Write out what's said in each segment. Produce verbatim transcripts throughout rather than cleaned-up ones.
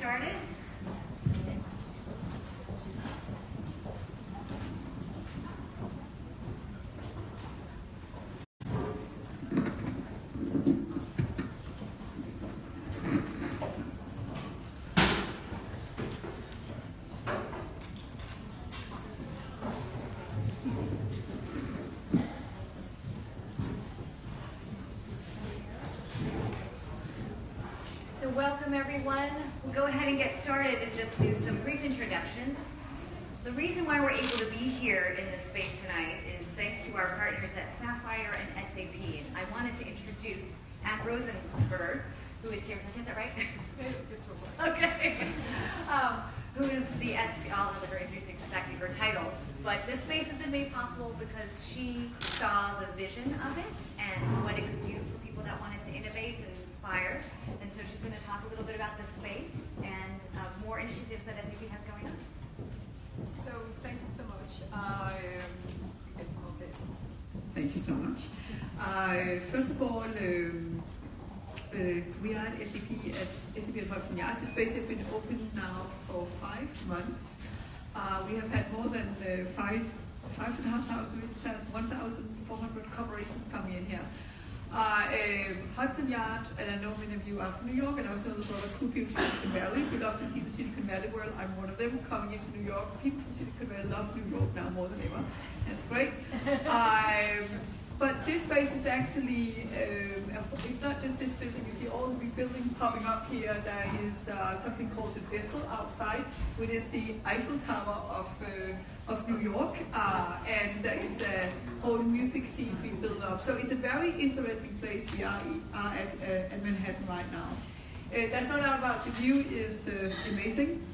started. So welcome everyone. We'll go ahead and get started and just do some brief introductions. The reason why we're able to be here in this space tonight is thanks to our partners at Sapphire and S A P. And I wanted to introduce Anne Rosenberg, who is here. Did I get that right? Okay. Um, who is the S P, I'll let her introduce exactly her title. But this space has been made possible because she saw the vision of it and what it could do for people that wanted to innovate and inspire. And so she's going to talk a little bit about this space and uh, more initiatives that S A P has going on. So thank you so much. Uh, okay. Thank you so much. Uh, first of all, um, uh, we are at S A P at S A P at Hudson Yard. The space has been open now for five months. Uh, we have had more than uh, five, five and a half thousand visitors, one thousand four hundred corporations coming in here. Uh, uh, Hudson Yard, and I know many of you are from New York, and I also know there's a lot of cool people from Silicon Valley. We love to see the Silicon Valley world. I'm one of them coming into New York. People from Silicon Valley love New York now more than ever. That's great. um, but this space is actually, um, it's not just this building. You see all the big buildings popping up here. There is uh, something called the Vessel outside, which is the Eiffel Tower of uh, of New York, uh, and there is a whole music scene being built up. So it's a very interesting place we are, are at, uh, at Manhattan right now. Uh, there's no doubt about the view is uh, amazing,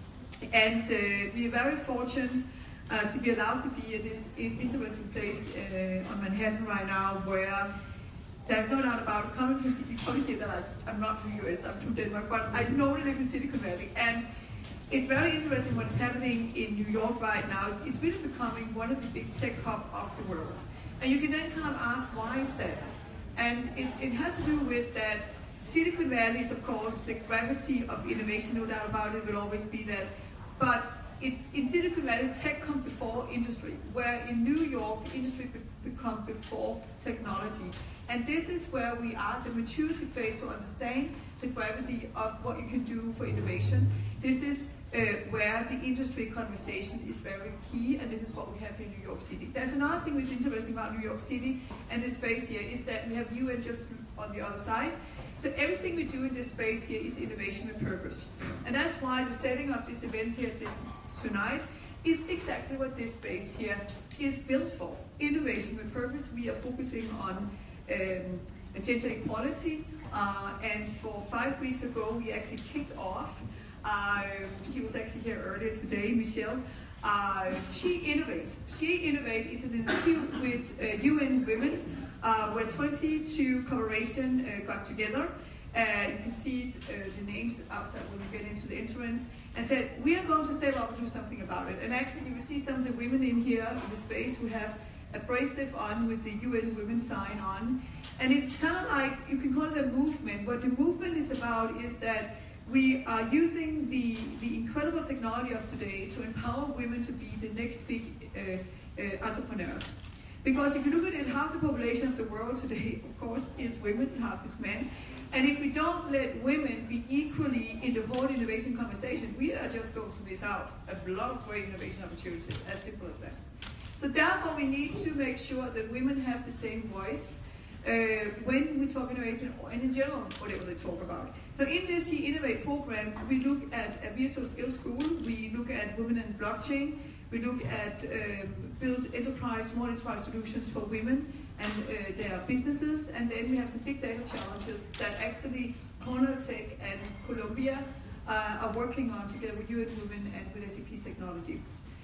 and uh, we are very fortunate uh, to be allowed to be at this interesting place uh, on Manhattan right now, where there's no doubt about coming from Silicon Valley here that I, I'm not from the U S, I'm from Denmark, but I normally live in Silicon Valley. And it's very interesting what's happening in New York right now. It's really becoming one of the big tech hubs of the world. And you can then kind of ask, why is that? And it, it has to do with that Silicon Valley is, of course, the gravity of innovation, no doubt about it, will always be that. But it, in Silicon Valley, tech comes before industry, where in New York, the industry be, becomes before technology. And this is where we are, the maturity phase, to understand the gravity of what you can do for innovation. This is uh, where the industry conversation is very key, and this is what we have in New York City. There's another thing which is interesting about New York City and this space here is that we have U N just on the other side. So everything we do in this space here is innovation with purpose. And that's why the setting of this event here this, tonight is exactly what this space here is built for. Innovation with purpose. We are focusing on um, gender equality, uh, and for five weeks ago we actually kicked off. Uh, she was actually here earlier today, Michelle. Uh, she Innovate. She Innovate is an initiative with uh, U N Women, uh, where twenty-two corporations uh, got together. Uh, you can see uh, the names outside when we get into the entrance, and said, we are going to step up and do something about it. And actually you will see some of the women in here in the space who have a bracelet on with the U N Women sign on. And it's kind of like, you can call it a movement. What the movement is about is that we are using the, the incredible technology of today to empower women to be the next big uh, uh, entrepreneurs. Because if you look at it, half the population of the world today, of course, is women, half is men. And if we don't let women be equally in the whole innovation conversation, we are just going to miss out a lot of great innovation opportunities, as simple as that. So therefore, we need to make sure that women have the same voice uh, when we talk innovation, and in general, whatever they talk about. So in this She Innovate program, we look at a virtual skills school, we look at women in blockchain, we look at um, build enterprise, small enterprise solutions for women and uh, their businesses, and then we have some big data challenges that actually Cornell Tech and Columbia uh, are working on together with U N Women and with S A P technology.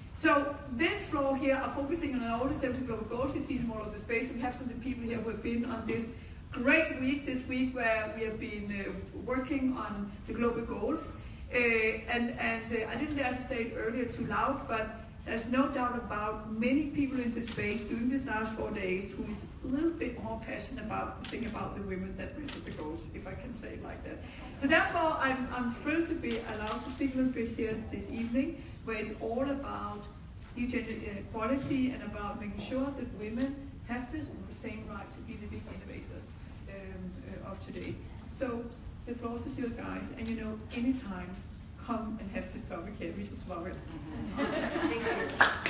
So this floor here are focusing on all the steps to global goals. You see them all over the space. We have some of the people here who have been on this great week this week where we have been uh, working on the global goals. Uh, and and uh, I didn't dare to say it earlier too loud, but There's no doubt about many people in this space doing this last four days who is a little bit more passionate about the thing about the women that visit the goals, if I can say it like that. So therefore, I'm, I'm thrilled to be allowed to speak a little bit here this evening, where it's all about gender equality and about making sure that women have the same right to be the big innovators um, uh, of today. So the floor is yours, guys, and you know, anytime, come and have this topic here. We just love it. Thank you.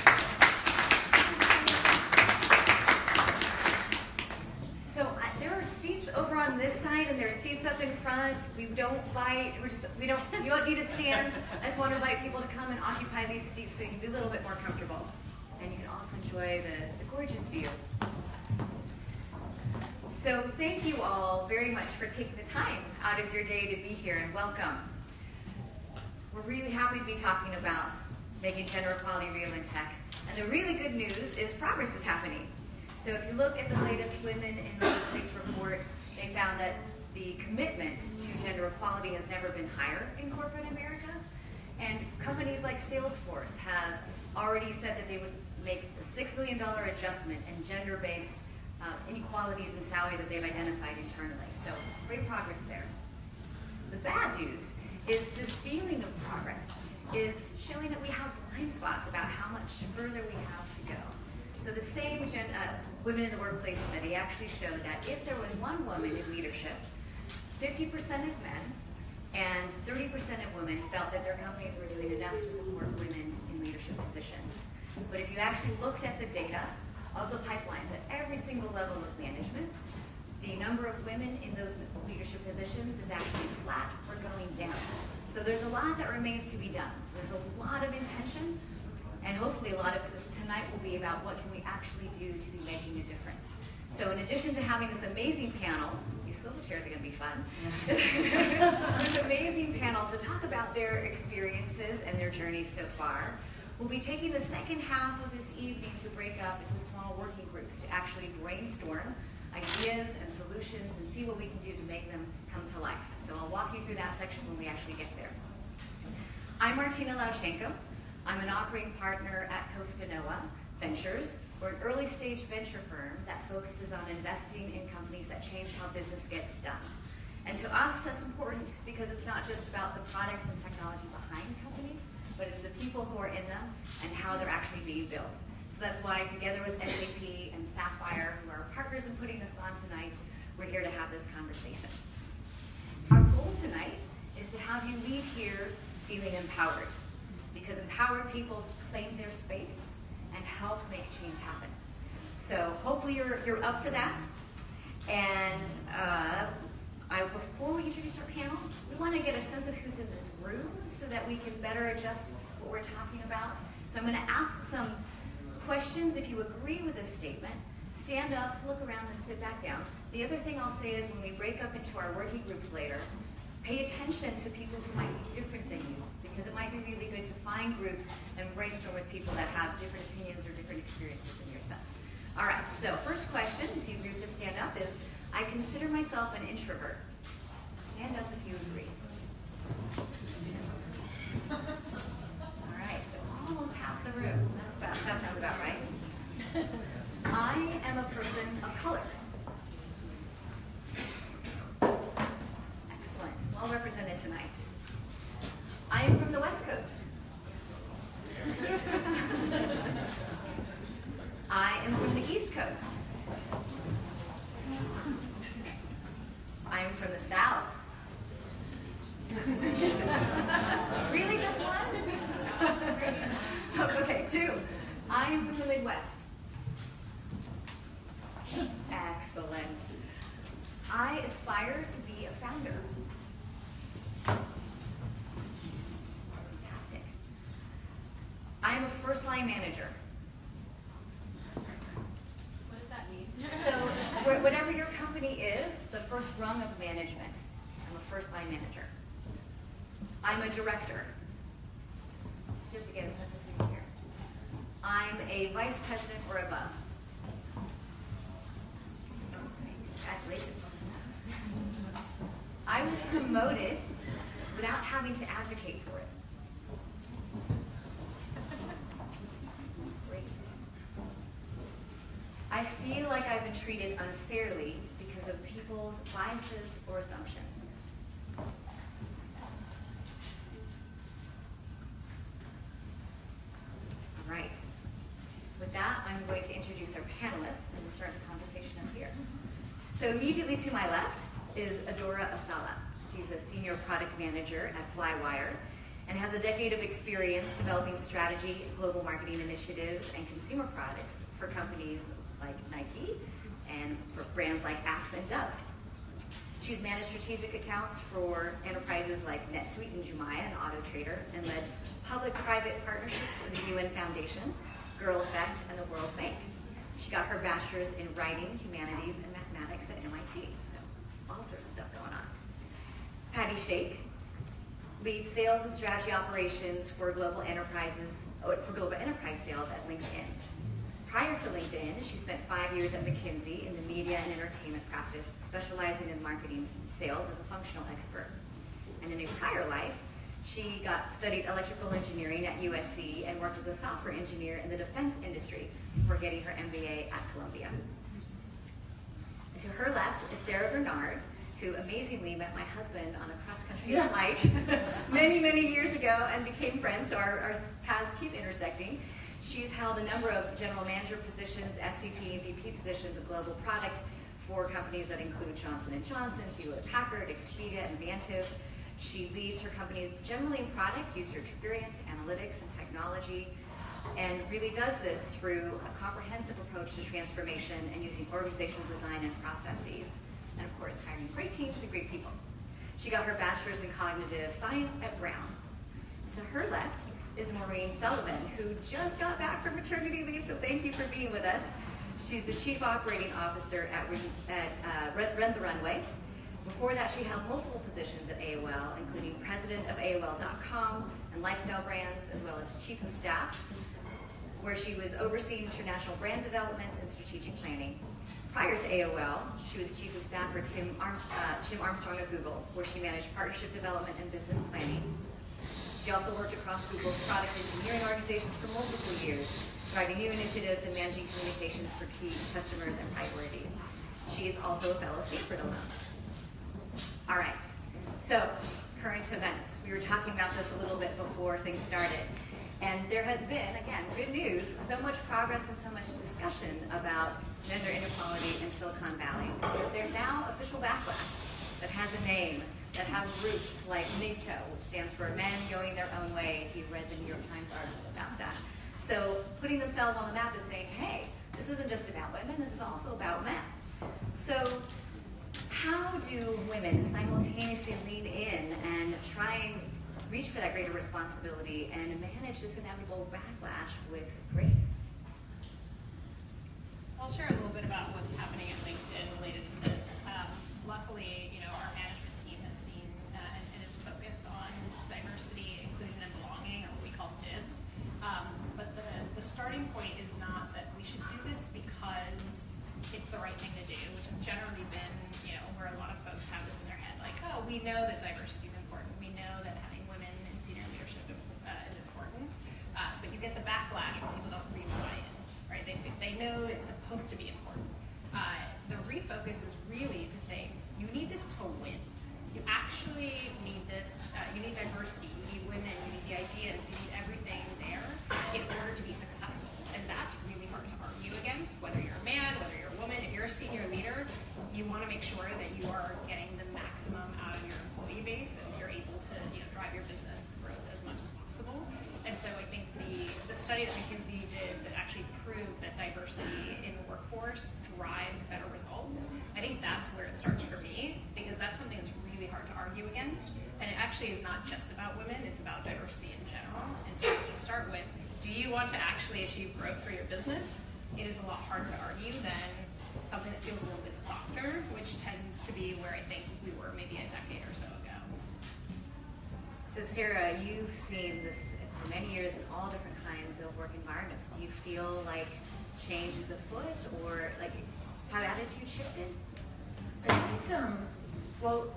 So uh, there are seats over on this side, and there are seats up in front. We don't bite. We're just we don't. You don't need to stand. I just want to invite people to come and occupy these seats so you can be a little bit more comfortable, and you can also enjoy the, the gorgeous view. So thank you all very much for taking the time out of your day to be here, and welcome. We're really happy to be talking about making gender equality real in tech. And the really good news is progress is happening. So if you look at the latest Women in the Workplace reports, they found that the commitment to gender equality has never been higher in corporate America. And companies like Salesforce have already said that they would make the six million dollar adjustment in gender-based uh, inequalities in salary that they've identified internally. So great progress there. The bad news is this feeling of progress is showing that we have blind spots about how much further we have to go. So the same gen, uh, Women in the Workplace study actually showed that if there was one woman in leadership, fifty percent of men and thirty percent of women felt that their companies were doing enough to support women in leadership positions. But if you actually looked at the data of the pipelines at every single level of management, the number of women in those leadership positions is actually flat or going down. So there's a lot that remains to be done. So there's a lot of intention, and hopefully a lot of this tonight will be about what can we actually do to be making a difference. So in addition to having this amazing panel, these swivel chairs are going to be fun, this amazing panel to talk about their experiences and their journeys so far, we'll be taking the second half of this evening to break up into small working groups to actually brainstorm ideas and solutions and see what we can do to make them come to life. So I'll walk you through that section when we actually get there. I'm Martina Lauchenko. I'm an operating partner at Costa Noa Ventures. We're an early stage venture firm that focuses on investing in companies that change how business gets done. And to us, that's important because it's not just about the products and technology behind companies, but it's the people who are in them and how they're actually being built. So that's why, together with S A P and Sapphire, who are partners in putting this on tonight, we're here to have this conversation. Our goal tonight is to have you leave here feeling empowered, because empowered people claim their space and help make change happen. So hopefully you're, you're up for that. And uh, I, before we introduce our panel, we want to get a sense of who's in this room so that we can better adjust what we're talking about. So I'm going to ask some questions. If you agree with this statement, stand up, look around, and sit back down. The other thing I'll say is when we break up into our working groups later, pay attention to people who might be different than you, because it might be really good to find groups and brainstorm with people that have different opinions or different experiences than yourself. All right, so first question, if you agree with this, stand up, is I consider myself an introvert. Stand up if you agree. All right, so almost half the room. That's about, that sounds about right. I am a person of color. Excellent, well represented tonight. I am from the West Coast. I am from the East Coast. I am from the South. Really, just one? Okay, two. I am from the Midwest. Excellent. I aspire to be a founder. Fantastic. I am a first-line manager. What does that mean? So whatever your company is, the first rung of management. I'm a first-line manager. I'm a director. Just to get a sense of who's here. I'm a vice president or above. Congratulations. I was promoted without having to advocate for it. I feel like I've been treated unfairly because of people's biases or assumptions. All right. With that, I'm going to introduce our panelists and we'll start the conversation up here. So immediately to my left is Adora Asala. She's a senior product manager at Flywire and has a decade of experience developing strategy, global marketing initiatives, and consumer products for companies like Nike and for brands like Axe and Dove. She's managed strategic accounts for enterprises like NetSuite and Jumia and AutoTrader, and led public-private partnerships for the U N Foundation, Girl Effect, and the World Bank. She got her bachelor's in writing, humanities, and mathematics at M I T, so all sorts of stuff going on. Patty Shake leads sales and strategy operations for global enterprises, oh, for global enterprise sales at LinkedIn. Prior to LinkedIn, she spent five years at McKinsey in the media and entertainment practice, specializing in marketing and sales as a functional expert. And in a prior life, she got studied electrical engineering at U S C and worked as a software engineer in the defense industry before getting her M B A at Columbia. And to her left is Sarah Bernard, who amazingly met my husband on a cross-country Yeah. flight many, many years ago and became friends, so our, our paths keep intersecting. She's held a number of general manager positions, S V P and V P positions of global product for companies that include Johnson and Johnson, Hewlett-Packard, Expedia, and Vantiv. She leads her companies generally in product, user experience, analytics, and technology, and really does this through a comprehensive approach to transformation and using organizational design and processes, and of course, hiring great teams and great people. She got her bachelor's in cognitive science at Brown. To her left is Maureen Sullivan, who just got back from maternity leave, so thank you for being with us. She's the Chief Operating Officer at, at uh, Rent the Runway. Before that, she held multiple positions at A O L, including President of A O L dot com and Lifestyle Brands, as well as Chief of Staff, where she was overseeing international brand development and strategic planning. Prior to A O L, she was Chief of Staff for Tim, Armstrong, uh, Tim Armstrong at Google, where she managed partnership development and business planning. She also worked across Google's product engineering organizations for multiple years, driving new initiatives and managing communications for key customers and priorities. She is also a fellow Stanford alum. All right, so current events. We were talking about this a little bit before things started. And there has been, again, good news, so much progress and so much discussion about gender inequality in Silicon Valley. There's now official backlash that has a name, that have roots like MGTOW, which stands for Men Going Their Own Way, if you've read the New York Times article about that. So putting themselves on the map is saying, hey, this isn't just about women, this is also about men. So how do women simultaneously lean in and try and reach for that greater responsibility and manage this inevitable backlash with grace? I'll share a little bit about what's happening at LinkedIn related to this. Um, luckily, you know, our management team has seen uh, and, and is focused on diversity, inclusion, and belonging, or what we call DIBS. Um, but the, the starting point is not that we should do this because it's the right thing to do, which has generally been, you know, where a lot of folks have this in their head, like, oh, we know that diversity is important. We know that having women in senior leadership uh, is important. Uh, but you get the backlash when people don't really buy in, right? They, they know it's supposed to be important. Uh, the refocus is really to say, you need this to win. You actually need this, uh, you need diversity, you need women, you need the ideas, you need everything there in order to be successful. And that's really hard to argue against, whether you're a man, whether you're a woman. If you're a senior leader, you want to make sure that you are getting the maximum out of your employee base and you're able to, you know, drive your business growth as much as possible. And so I think the, the study that McKinsey did that actually proved that diversity in the workforce drives better results, I think that's where it starts for me, because that's something that's really hard to argue against. And it actually is not just about women, it's about diversity in general. And so if you start with, do you want to actually achieve growth for your business? It is a lot harder to argue than something that feels a little bit softer, which tends to be where I think we were maybe a decade or so ago. So Sarah, you've seen this for many years in all different kinds of work environments. Do you feel like change is afoot, or like have attitudes shifted? I think, um, well,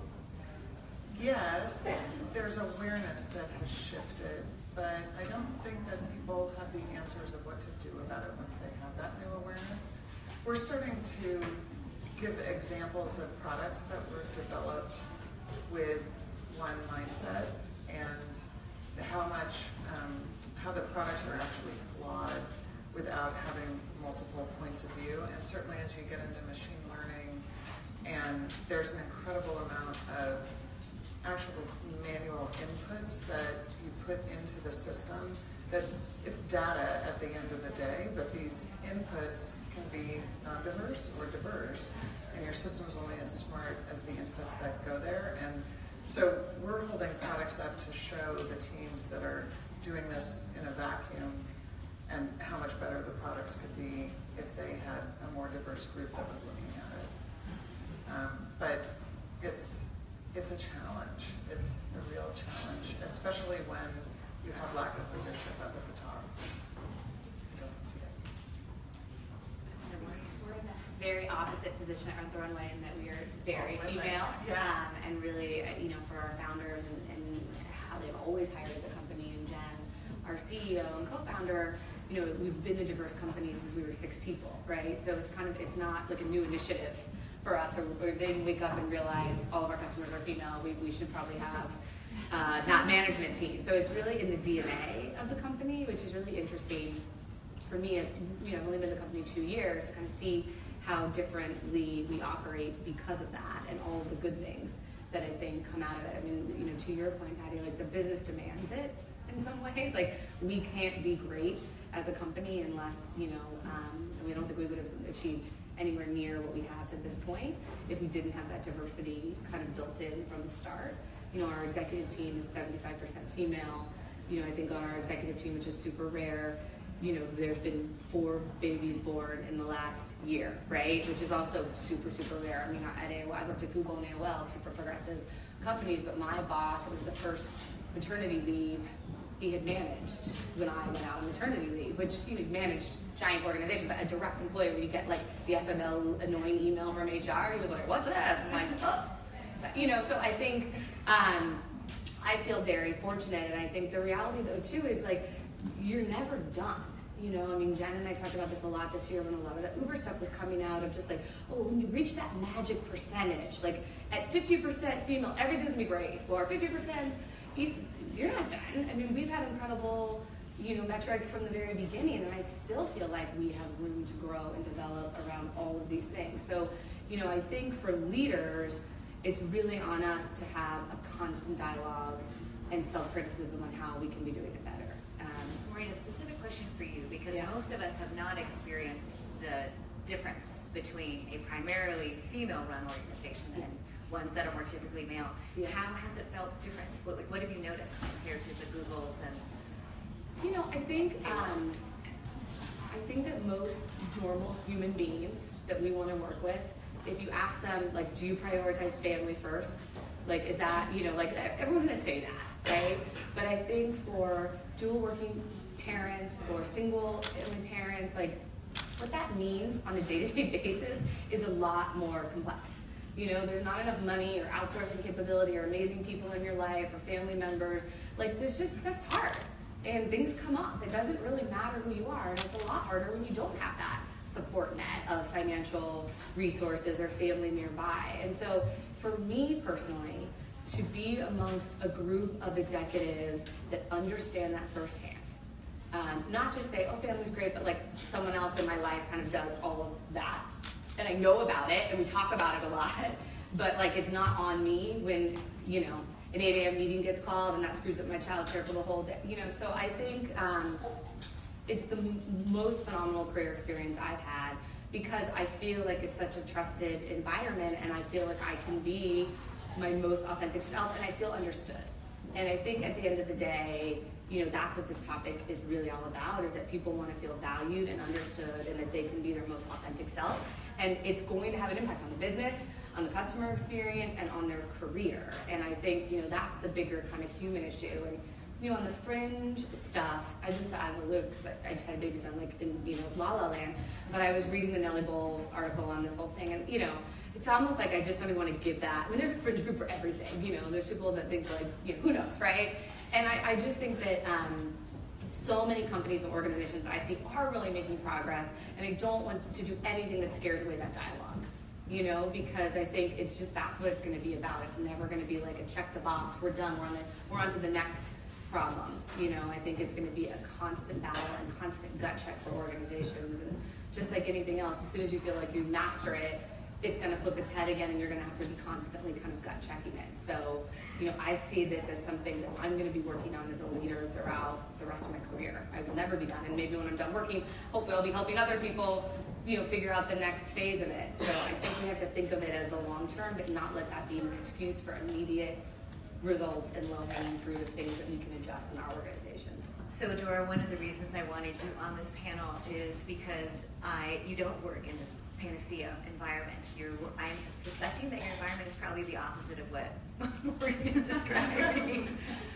yes, there's awareness that has shifted, but I don't think that people have the answers of what to do about it once they have that new awareness. we're starting to give examples of products that were developed with one mindset and how much, um, how the products are actually flawed without having multiple points of view. And certainly as you get into machine learning, and there's an incredible amount of actual manual inputs that you put into the system, that it's data at the end of the day, but these inputs can be non-diverse or diverse, and your system's only as smart as the inputs that go there. And so we're holding products up to show the teams that are doing this in a vacuum and how much better the products could be if they had a more diverse group that was looking at it. Um, but it's it's a challenge. It's a real challenge, especially when you have lack of leadership up at the top. Who doesn't see it? So we're, we're in a very opposite position at Run the Runway in that we are very Oh, women. female, Yeah. um, and really, uh, you know, for our founders and, and how they've always hired the company, and Jen, our C E O and co-founder, you know, we've been a diverse company since we were six people, right? So it's kind of, it's not like a new initiative for us, or, or they wake up and realize all of our customers are female, we, we should probably have uh, that management team. So it's really in the D N A of the company, which is really interesting for me as, you know, I've only been in the company two years to kind of see how differently we operate because of that and all of the good things that I think come out of it. I mean, you know, to your point, Hattie, like the business demands it in some ways. Like we can't be great as a company unless, you know, um, and we don't think we would have achieved anywhere near what we have to this point if we didn't have that diversity kind of built in from the start. You know, our executive team is seventy-five percent female. You know, I think on our executive team, which is super rare, you know, there's been four babies born in the last year, right? Which is also super, super rare. I mean, at A O L, I worked at Google and A O L, super progressive companies, but my boss, it was the first maternity leave he had managed when I went out on maternity leave, which, you know, managed giant organization, but a direct employee where you get like the F M L annoying email from H R, he was like, what's this? I'm like, oh. But, you know, so I think, um, I feel very fortunate, and I think the reality though too is like, you're never done. You know, I mean, Jen and I talked about this a lot this year when a lot of the Uber stuff was coming out of just like, oh, when you reach that magic percentage, like at fifty percent female, everything's gonna be great, or fifty percent, you, you're not done. I mean, we've had incredible, you know, metrics from the very beginning, and I still feel like we have room to grow and develop around all of these things. So, you know, I think for leaders, it's really on us to have a constant dialogue and self-criticism on how we can be doing it better. Um, So Maureen, a specific question for you, because Yeah. most of us have not experienced the difference between a primarily female-run organization and ones that are more typically male. Yeah. How has it felt different? What, what have you noticed compared to the Googles and? You know, I think um, I think that most normal human beings that we want to work with, if you ask them, like, do you prioritize family first? Like, is that, you know, like, everyone's gonna say that, right? But I think for dual working parents or single family parents, like, what that means on a day-to-day basis is a lot more complex. You know, there's not enough money or outsourcing capability or amazing people in your life or family members. Like, there's just, stuff's hard. And things come up. It doesn't really matter who you are. And it's a lot harder when you don't have that support net of financial resources or family nearby. And so for me personally, to be amongst a group of executives that understand that firsthand, um, not just say, oh, family's great, but like someone else in my life kind of does all of that. And I know about it and we talk about it a lot, but like it's not on me when, you know, an eight a m meeting gets called and that screws up my childcare for the whole day. You know, so I think um, it's the m most phenomenal career experience I've had because I feel like it's such a trusted environment and I feel like I can be my most authentic self and I feel understood. And I think at the end of the day, you know, that's what this topic is really all about, is that people want to feel valued and understood and that they can be their most authentic self. And it's going to have an impact on the business, on the customer experience, and on their career. And I think, you know, that's the bigger kind of human issue. And, you know, on the fringe stuff, I've been so out of the loop because I, I just had babies, so I'm like in, you know, La La Land. But I was reading the Nellie Bowles article on this whole thing, and, you know, it's almost like I just don't even want to give that. I mean, there's a fringe group for everything, you know. There's people that think like, you know, who knows, right? And I, I just think that um, so many companies and organizations that I see are really making progress, and I don't want to do anything that scares away that dialogue, you know, because I think it's just, that's what it's going to be about. It's never going to be like a check the box, we're done, we're on the, we're on to the next problem, you know. I think it's going to be a constant battle and constant gut check for organizations, and just like anything else, as soon as you feel like you master it, it's going to flip its head again, and you're going to have to be constantly kind of gut checking it. So, you know, I see this as something that I'm going to be working on as a leader throughout the rest of my career. I will never be done, and maybe when I'm done working, hopefully I'll be helping other people, you know, figure out the next phase of it. So I think we have to think of it as the long term, but not let that be an excuse for immediate results and low-hanging fruit of things that we can adjust in our organizations. So Dora, one of the reasons I wanted you on this panel is because I you don't work in this panacea environment. You're, I'm suspecting that your environment is probably the opposite of what Maureen is describing.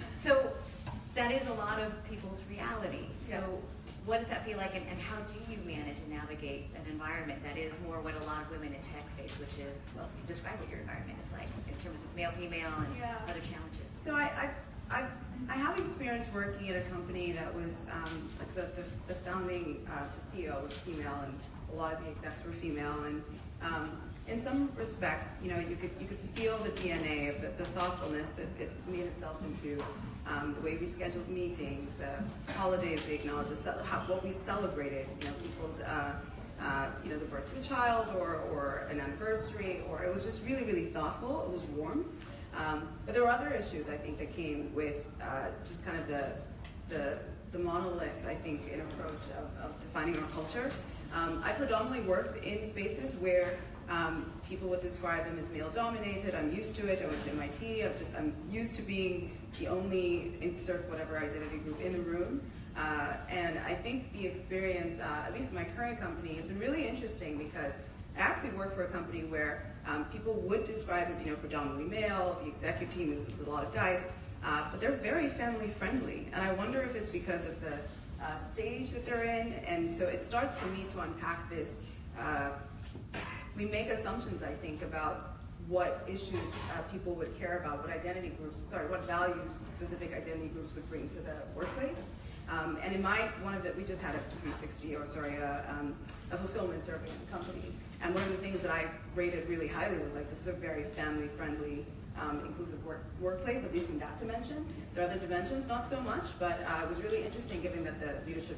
So that is a lot of people's reality. So Yeah. what does that feel like, and, and how do you manage and navigate an environment that is more what a lot of women in tech face, which is, well, describe what your environment is like in terms of male, female, and Yeah. other challenges. So I, I've, I've, I have experience working at a company that was, um, like the, the, the founding, uh, the C E O was female, and a lot of the execs were female, and um, in some respects, you know, you could you could feel the D N A of the, the thoughtfulness that it made itself into um, the way we scheduled meetings, the holidays we acknowledged, the, how, what we celebrated, you know, people's, uh, uh, you know, the birth of a child or, or an anniversary, or it was just really, really thoughtful. It was warm. Um, but there were other issues, I think, that came with uh, just kind of the, the, the monolith, I think, in approach of, of defining our culture. Um, I predominantly worked in spaces where um, people would describe them as male-dominated. I'm used to it. I went to M I T. I'm just I'm used to being the only insert whatever identity group in the room. Uh, and I think the experience, uh, at least in my current company, has been really interesting because I actually work for a company where um, people would describe as, you know, predominantly male. The executive team is, is a lot of guys, uh, but they're very family friendly. And I wonder if it's because of the uh, stage that they're in. And so it starts for me to unpack this. Uh, we make assumptions, I think, about what issues uh, people would care about, what identity groups, sorry, what values specific identity groups would bring to the workplace. Um, and in my, one of the, we just had a three sixty, or sorry, a, um, a fulfillment survey in the company. And one of the things that I rated really highly was like, this is a very family-friendly, um, inclusive work, workplace, at least in that dimension. There are other dimensions, not so much, but uh, it was really interesting given that the leadership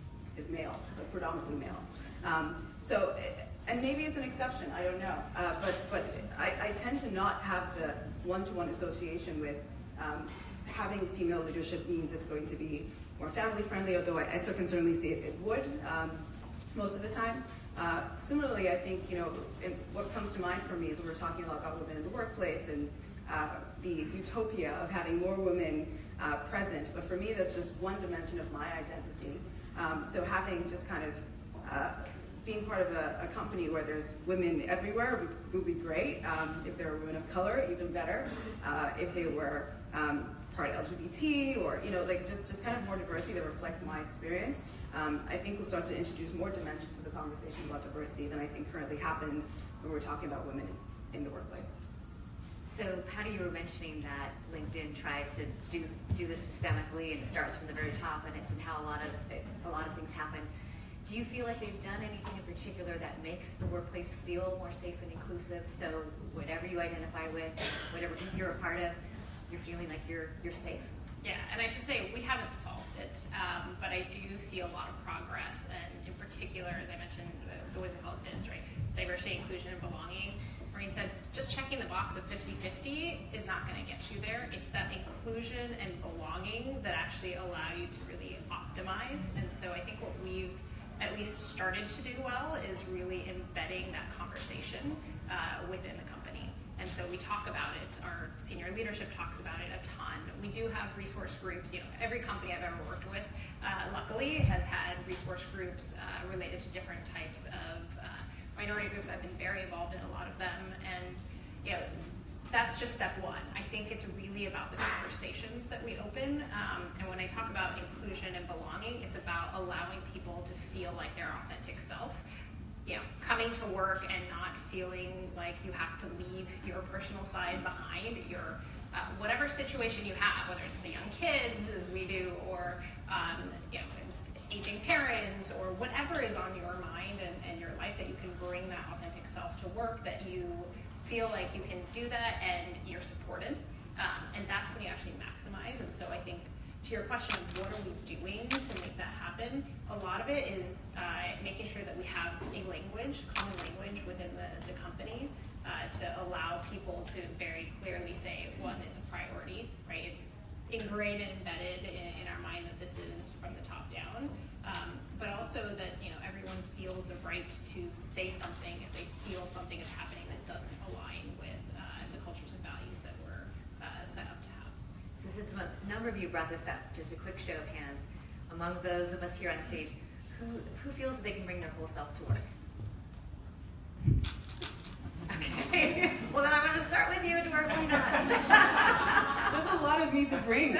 is male, but predominantly male. Um, so, and maybe it's an exception, I don't know. Uh, but but I, I tend to not have the one-to-one association with um, having female leadership means it's going to be more family-friendly, although I, I can certainly see it, it would um, most of the time. Uh, similarly, I think, you know, in, what comes to mind for me is we're talking a lot about women in the workplace and uh, the utopia of having more women uh, present. But for me, that's just one dimension of my identity. Um, so having just kind of uh, being part of a, a company where there's women everywhere would, would be great. Um, if there were women of color, even better. Uh, if they were um, part L G B T, or, you know, like just, just kind of more diversity that reflects my experience. Um, I think we'll start to introduce more dimensions to the conversation about diversity than I think currently happens when we're talking about women in the workplace. So Patty, you were mentioning that LinkedIn tries to do do this systemically and it starts from the very top, and it's in how a lot of a lot of things happen. Do you feel like they've done anything in particular that makes the workplace feel more safe and inclusive? So whatever you identify with, whatever group you're a part of, you're feeling like you're you're safe. Yeah, and I should say we haven't solved it, um, but I do see a lot of progress, and in particular, as I mentioned, the, the way they call it D I B S, right? Diversity, inclusion, and belonging. Maureen said, just checking the box of fifty fifty is not going to get you there. It's that inclusion and belonging that actually allow you to really optimize. And so I think what we've at least started to do well is really embedding that conversation uh, within the company. And so we talk about it, our senior leadership talks about it a ton. We do have resource groups, you know, every company I've ever worked with, uh, luckily, has had resource groups uh, related to different types of uh, minority groups. I've been very involved in a lot of them, and, you know, that's just step one. I think it's really about the conversations that we open, um, and when I talk about inclusion and belonging, it's about allowing people to feel like their authentic self. You know, coming to work and not feeling like you have to leave your personal side behind, your uh, whatever situation you have, whether it's the young kids as we do, or um, you know, aging parents or whatever is on your mind and, and your life, that you can bring that authentic self to work, that you feel like you can do that and you're supported. Um, and that's when you actually maximize. And so I think to your question of what are we doing to make that happen, a lot of it is uh, making sure that we have a language, common language within the, the company uh, to allow people to very clearly say, one, it's a priority, right? It's ingrained and embedded in, in our mind that this is from the top down, um, but also that, you know, everyone feels the right to say something if they feel something is happening that doesn't align with uh, the cultures and values that we're uh, set up to have. So since a number of you brought this up, just a quick show of hands, among those of us here on stage, who, who feels that they can bring their whole self to work? Okay, well then I'm going to start with you, Dora, why not? There's a lot of me to bring.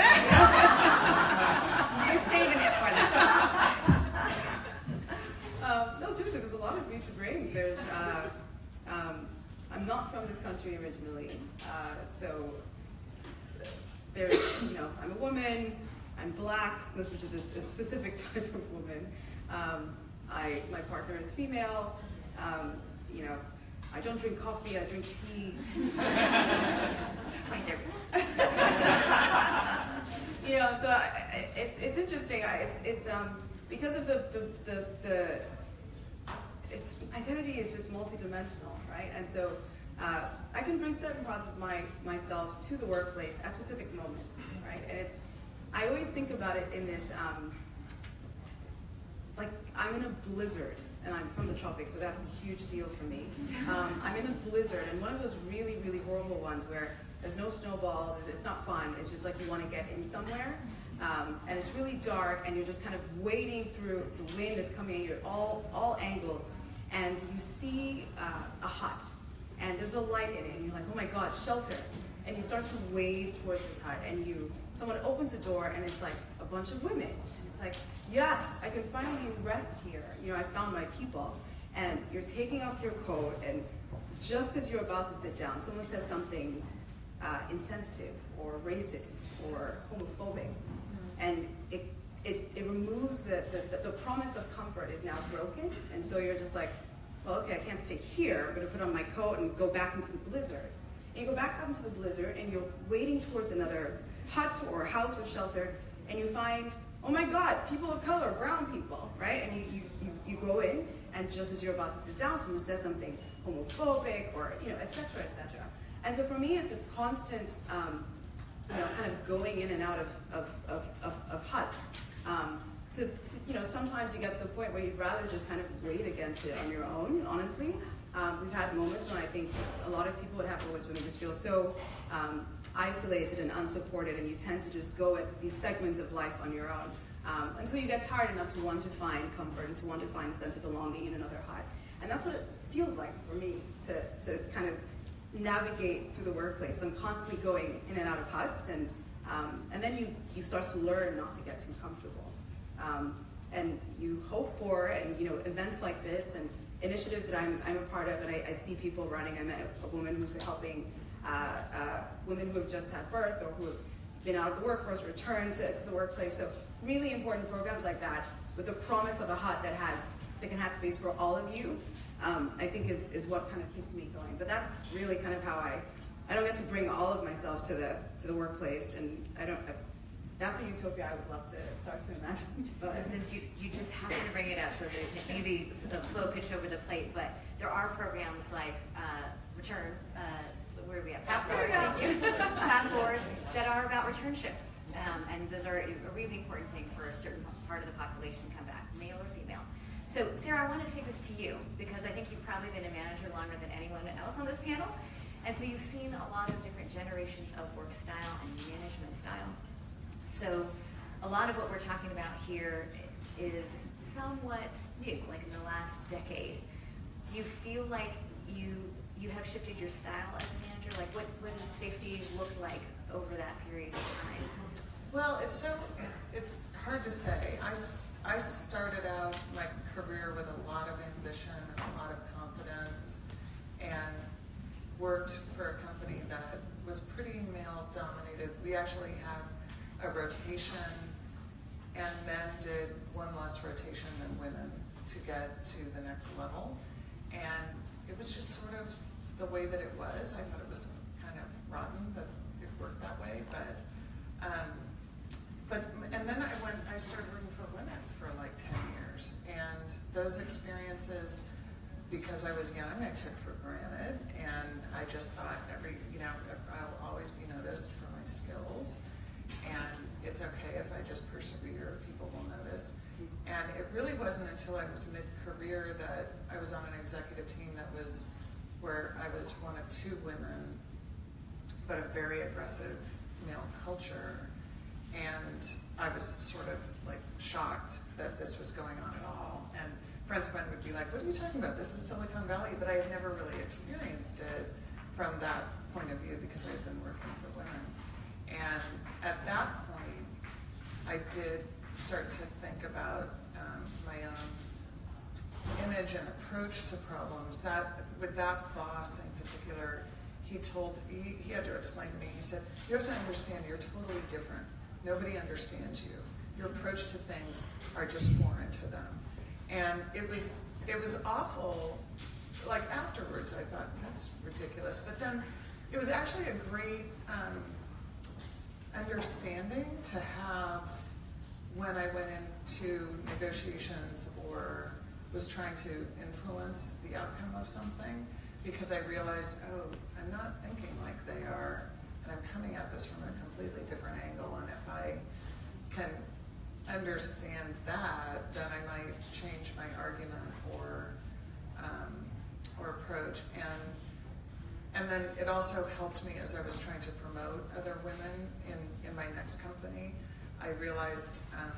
You're saving it for them. um, no, seriously, there's a lot of me to bring. There's, uh, um, I'm not from this country originally, uh, so there's, you know, I'm a woman, I'm black, so which is a, a specific type of woman. Um, I, my partner is female, um, you know, I don't drink coffee, I drink tea. Right there. You know, so I, it's it's interesting. I, it's it's um because of the the the, the it's identity is just multidimensional, right? And so uh, I can bring certain parts of my myself to the workplace at specific moments, right? And it's I always think about it in this. Um, Like, I'm in a blizzard, and I'm from the tropics, so that's a huge deal for me. Um, I'm in a blizzard, and one of those really, really horrible ones where there's no snowballs, it's, it's not fun, it's just like you want to get in somewhere, um, and it's really dark, and you're just kind of wading through the wind that's coming at you at all, all angles, and you see uh, a hut, and there's a light in it, and you're like, oh my god, shelter. And you start to wade towards this hut, and you, someone opens the door, and it's like a bunch of women. It's like, yes, I can finally rest here. You know, I found my people. And you're taking off your coat, and just as you're about to sit down, someone says something uh, insensitive or racist or homophobic. Mm-hmm. And it, it, it removes the, the, the promise of comfort is now broken. And so you're just like, well, okay, I can't stay here. I'm going to put on my coat and go back into the blizzard. And you go back out into the blizzard, and you're wading towards another hut or house or shelter, and you find, oh my God, people of color, brown people, right? And you, you, you, you go in, and just as you're about to sit down, someone says something homophobic, or, you know, et cetera, et cetera. And so for me, it's this constant, um, you know, kind of going in and out of, of, of, of, of huts. Um, to, to, you know, sometimes you get to the point where you'd rather just kind of wait against it on your own, honestly. Um, we've had moments when I think a lot of people would have moments when they just feel so um, isolated and unsupported, and you tend to just go at these segments of life on your own um, until you get tired enough to want to find comfort and to want to find a sense of belonging in another hut. And that's what it feels like for me to, to kind of navigate through the workplace. I'm constantly going in and out of huts, and um, and then you, you start to learn not to get too comfortable. Um, and you hope for, and you know, events like this and initiatives that I'm, I'm a part of, and I, I see people running. I met a woman who's helping uh, uh, women who have just had birth or who have been out of the workforce return to, to the workplace. So really important programs like that with the promise of a hut that has that can have space for all of you, um, I think is, is what kind of keeps me going. But that's really kind of how I, I don't get to bring all of myself to the to the workplace, and I don't, I, that's a utopia I would love to start to imagine. So since you, you just happen to bring it up, so it's an easy, slow pitch over the plate, but there are programs like uh, Return, uh, where are we at? Path Forward, thank you. Path Forward, that are about returnships. Um, and those are a really important thing for a certain part of the population to come back, male or female. So Sarah, I want to take this to you, because I think you've probably been a manager longer than anyone else on this panel. And so you've seen a lot of different generations of work style and management style. So a lot of what we're talking about here is somewhat new, like in the last decade. Do you feel like you you have shifted your style as a manager? Like what, what does safety look like over that period of time? Well, it's so, it, it's hard to say. I, I started out my career with a lot of ambition, a lot of confidence, and worked for a company that was pretty male dominated. We actually had a rotation and men did one less rotation than women to get to the next level. And it was just sort of the way that it was. I thought it was kind of rotten that it worked that way, but um, but and then I went. I started working for women for like ten years, and those experiences, because I was young, I took for granted, and I just thought every you know I'll always be noticed for my skills, and it's okay if I just persevere. People will notice. And it really wasn't until I was mid-career that I was on an executive team that was where I was one of two women, but a very aggressive male culture. And I was sort of like shocked that this was going on at all. And friends of mine would be like, what are you talking about? This is Silicon Valley. But I had never really experienced it from that point of view because I had been working for women. And at that point, I did start to think about um, my own image and approach to problems. That with that boss in particular, he told he, he had to explain to me. He said, "You have to understand, you're totally different. Nobody understands you. Your approach to things are just foreign to them." And it was it was awful. Like afterwards, I thought that's ridiculous. But then it was actually a great um, understanding to have when I went into negotiations or was trying to influence the outcome of something, because I realized, oh, I'm not thinking like they are, and I'm coming at this from a completely different angle, and if I can understand that, then I might change my argument or um, or approach. And and then it also helped me as I was trying to promote other women in, in my next company. I realized um,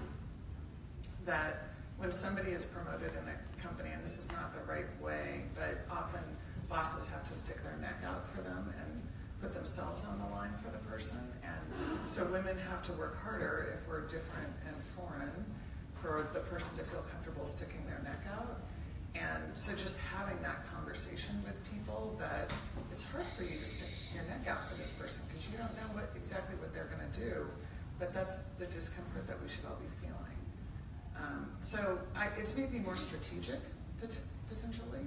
that when somebody is promoted in a company, and this is not the right way, but often bosses have to stick their neck out for them and put themselves on the line for the person. And so women have to work harder if we're different and foreign for the person to feel comfortable sticking their neck out. And so just having that conversation with people that it's hard for you to stick your neck out for this person because you don't know what exactly what they're going to do. But that's the discomfort that we should all be feeling. Um, so I, it's made me more strategic, pot potentially.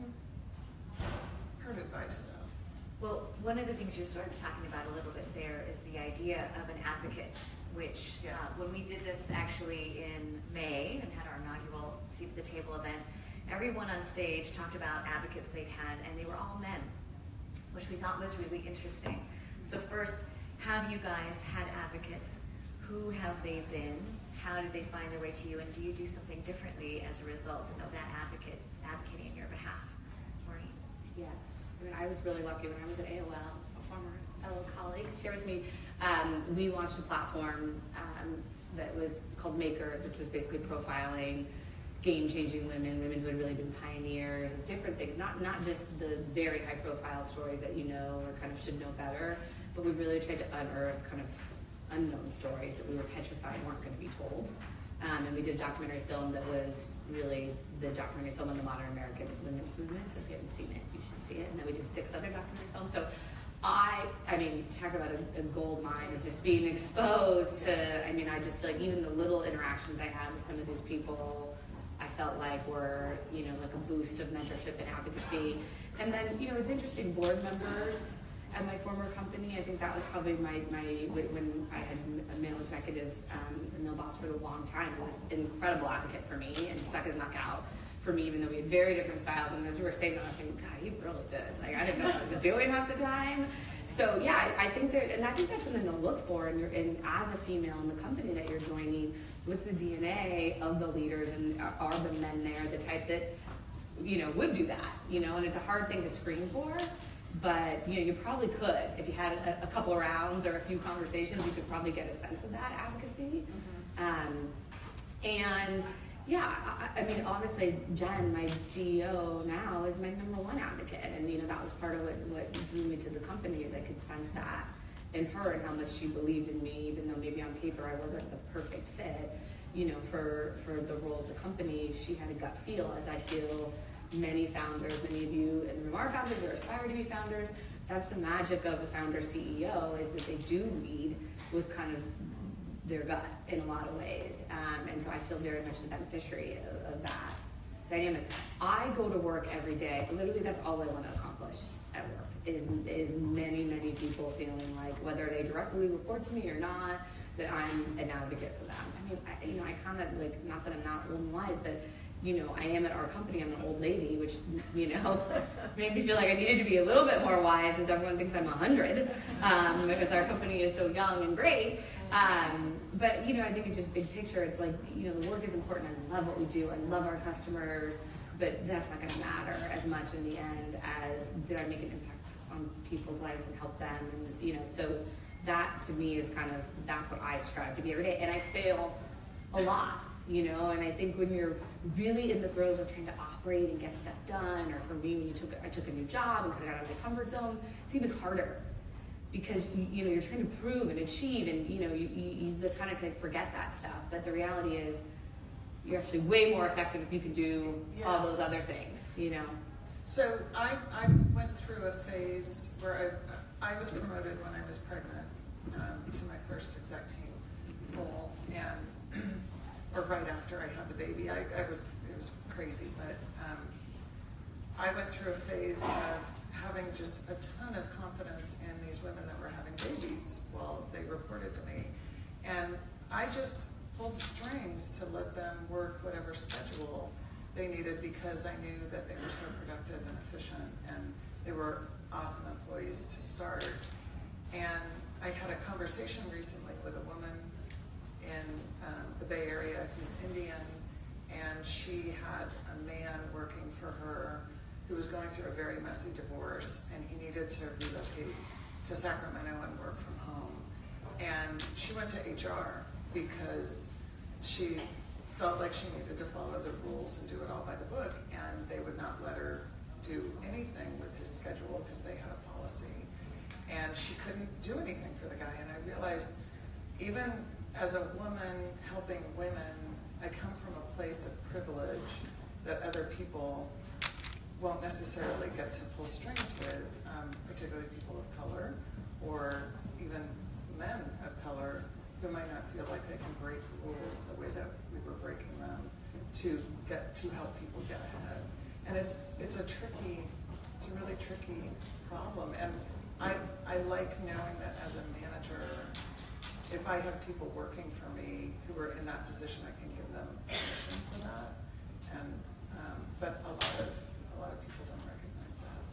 Hard advice, though. Well, one of the things you're sort of talking about a little bit there is the idea of an advocate, which Yeah. uh, when we did this actually in May and had our inaugural Seat at the Table event, everyone on stage talked about advocates they'd had, and they were all men, which we thought was really interesting. So first, have you guys had advocates? Who have they been? How did they find their way to you? And do you do something differently as a result of that advocate advocating on your behalf? Maureen? Yes. I mean, I was really lucky when I was at A O L, a former fellow colleague is here with me. Um, we launched a platform um, that was called Makers, which was basically profiling game-changing women, women who had really been pioneers, different things, not not just the very high-profile stories that you know or kind of should know better, but we really tried to unearth kind of unknown stories that we were petrified weren't going to be told. Um, and we did a documentary film that was really the documentary film on the modern American women's movement. So if you haven't seen it, you should see it. And then we did six other documentary films. So I, I mean, talk about a, a gold mine of just being exposed to, I mean, I just feel like even the little interactions I had with some of these people, I felt like were, you know, like a boost of mentorship and advocacy. And then, you know, it's interesting, board members at my former company, I think that was probably my, my when I had a male executive, um, a male boss for a long time, who was an incredible advocate for me and stuck his neck out for me, even though we had very different styles. And as we were saying that, I was thinking, God, you really did. Like, I didn't know what I was doing half the time. So yeah, I, I think that, and I think that's something to look for in, your, in as a female in the company that you're joining. What's the D N A of the leaders, and are, are the men there the type that, you know, would do that, you know? And it's a hard thing to screen for. But you know, you probably could, if you had a, a couple of rounds or a few conversations, you could probably get a sense of that advocacy. Mm-hmm. um, and yeah, I, I mean, obviously, Jen, my C E O now, is my number one advocate, and you know, that was part of what, what drew me to the company, is I could sense that in her and how much she believed in me, even though maybe on paper I wasn't the perfect fit. You know, for for the role of the company, she had a gut feel, as I feel. Many founders, many of you in the room are founders or aspire to be founders. That's the magic of a founder C E O, is that they do lead with kind of their gut in a lot of ways. Um, and so I feel very much the beneficiary of, of that dynamic. I go to work every day. Literally, that's all I want to accomplish at work is, is many, many people feeling like, whether they directly report to me or not, that I'm an advocate for them. I mean, I, you know, I kind of like, not that I'm not old and wise, but you know, I am at our company, I'm an old lady, which, you know, made me feel like I needed to be a little bit more wise since everyone thinks I'm a hundred, um, because our company is so young and great. Um, but, you know, I think it's just big picture. It's like, you know, the work is important. I love what we do. I love our customers, but that's not going to matter as much in the end as did I make an impact on people's lives and help them, and, you know, so that to me is kind of, that's what I strive to be every day. And I fail a lot. You know, and I think when you're really in the throes of trying to operate and get stuff done, or for me, when you took I took a new job and kind of got out of my comfort zone, it's even harder because you, you know you're trying to prove and achieve, and you know you, you, you kind of forget that stuff. But the reality is, you're actually way more effective if you can do Yeah. all those other things. You know. So I, I went through a phase where I, I was promoted when I was pregnant um, to my first exec team role, and or right after I had the baby. I, I was it was crazy, but um, I went through a phase of having just a ton of confidence in these women that were having babies while they reported to me, and I just pulled strings to let them work whatever schedule they needed because I knew that they were so productive and efficient, and they were awesome employees to start. And I had a conversation recently with a woman in um, the Bay Area who's Indian, and she had a man working for her who was going through a very messy divorce, and he needed to relocate to Sacramento and work from home. And she went to H R because she felt like she needed to follow the rules and do it all by the book, and they would not let her do anything with his schedule because they had a policy. And she couldn't do anything for the guy, and I realized even as a woman helping women, I come from a place of privilege that other people won't necessarily get to pull strings with, um, particularly people of color or even men of color who might not feel like they can break rules the way that we were breaking them to get to help people get ahead. And it's it's a tricky, it's a really tricky problem. And I I like knowing that as a manager, if I have people working for me who are in that position, I can give them permission for that. And um, but a lot of a lot of people don't recognize that.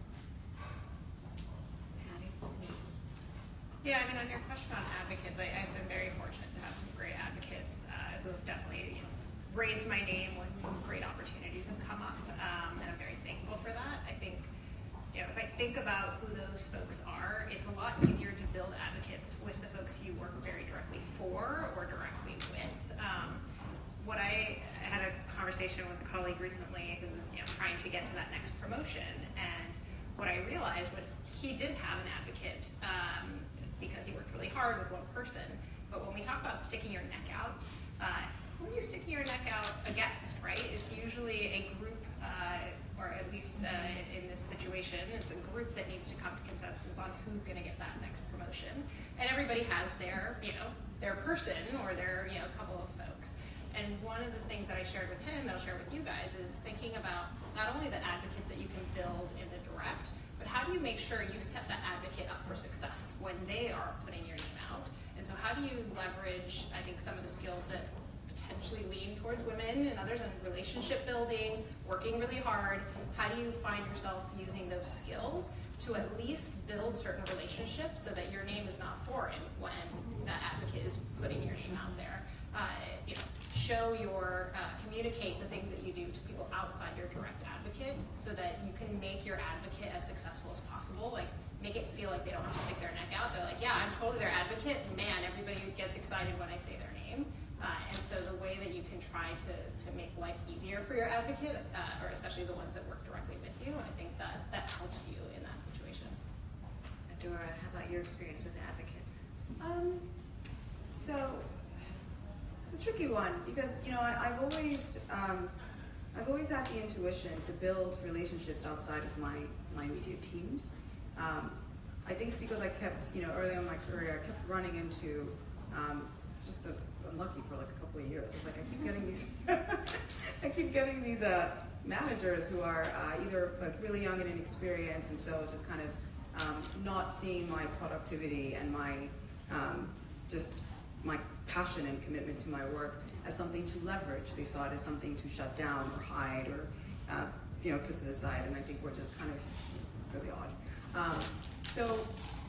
Yeah, I mean, on your question on advocates, I, I've been very fortunate to have some great advocates uh, who have definitely, you know, raised my name when great opportunities have come up, um, and I'm very thankful for that. I think, you know, if I think about who those folks are, it's a lot easier to build advocates with the folks you work very directly for or directly with. Um, what I, I had a conversation with a colleague recently who was, you know, trying to get to that next promotion, and what I realized was he did have an advocate um, because he worked really hard with one person. But when we talk about sticking your neck out, uh, who are you sticking your neck out against, right? It's usually a group, uh, or at least uh, in this situation, it's a group that needs to come to consensus on who's going to get that next promotion. And everybody has their, you know, their person or their, you know, couple of folks. And one of the things that I shared with him, that I'll share with you guys, is thinking about not only the advocates that you can build in the direct, but how do you make sure you set that advocate up for success when they are putting your name out? And so how do you leverage, I think, some of the skills that potentially lean towards women and others in relationship building, working really hard? How do you find yourself using those skills to at least build certain relationships so that your name is not foreign when that advocate is putting your name out there? Uh, you know, show your, uh, communicate the things that you do to people outside your direct advocate so that you can make your advocate as successful as possible. Like, make it feel like they don't have to stick their neck out. They're like, yeah, I'm totally their advocate. Man, everybody gets excited when I say their name. Uh, and so the way that you can try to, to make life easier for your advocate, uh, or especially the ones that work directly with you, I think that that helps you in that situation. Dora, how about your experience with advocates? Um, so it's a tricky one because, you know, I, I've always um, I've always had the intuition to build relationships outside of my my immediate teams. Um, I think it's because I kept, you know, early on in my career, I kept running into um, just those unlucky for like a couple of years. It's like I keep getting these, I keep getting these uh, managers who are uh, either like really young and inexperienced, and so just kind of um, not seeing my productivity and my um, just my passion and commitment to my work as something to leverage. They saw it as something to shut down or hide or uh, you know, push to the side. And I think we're just kind of just really odd. Um, so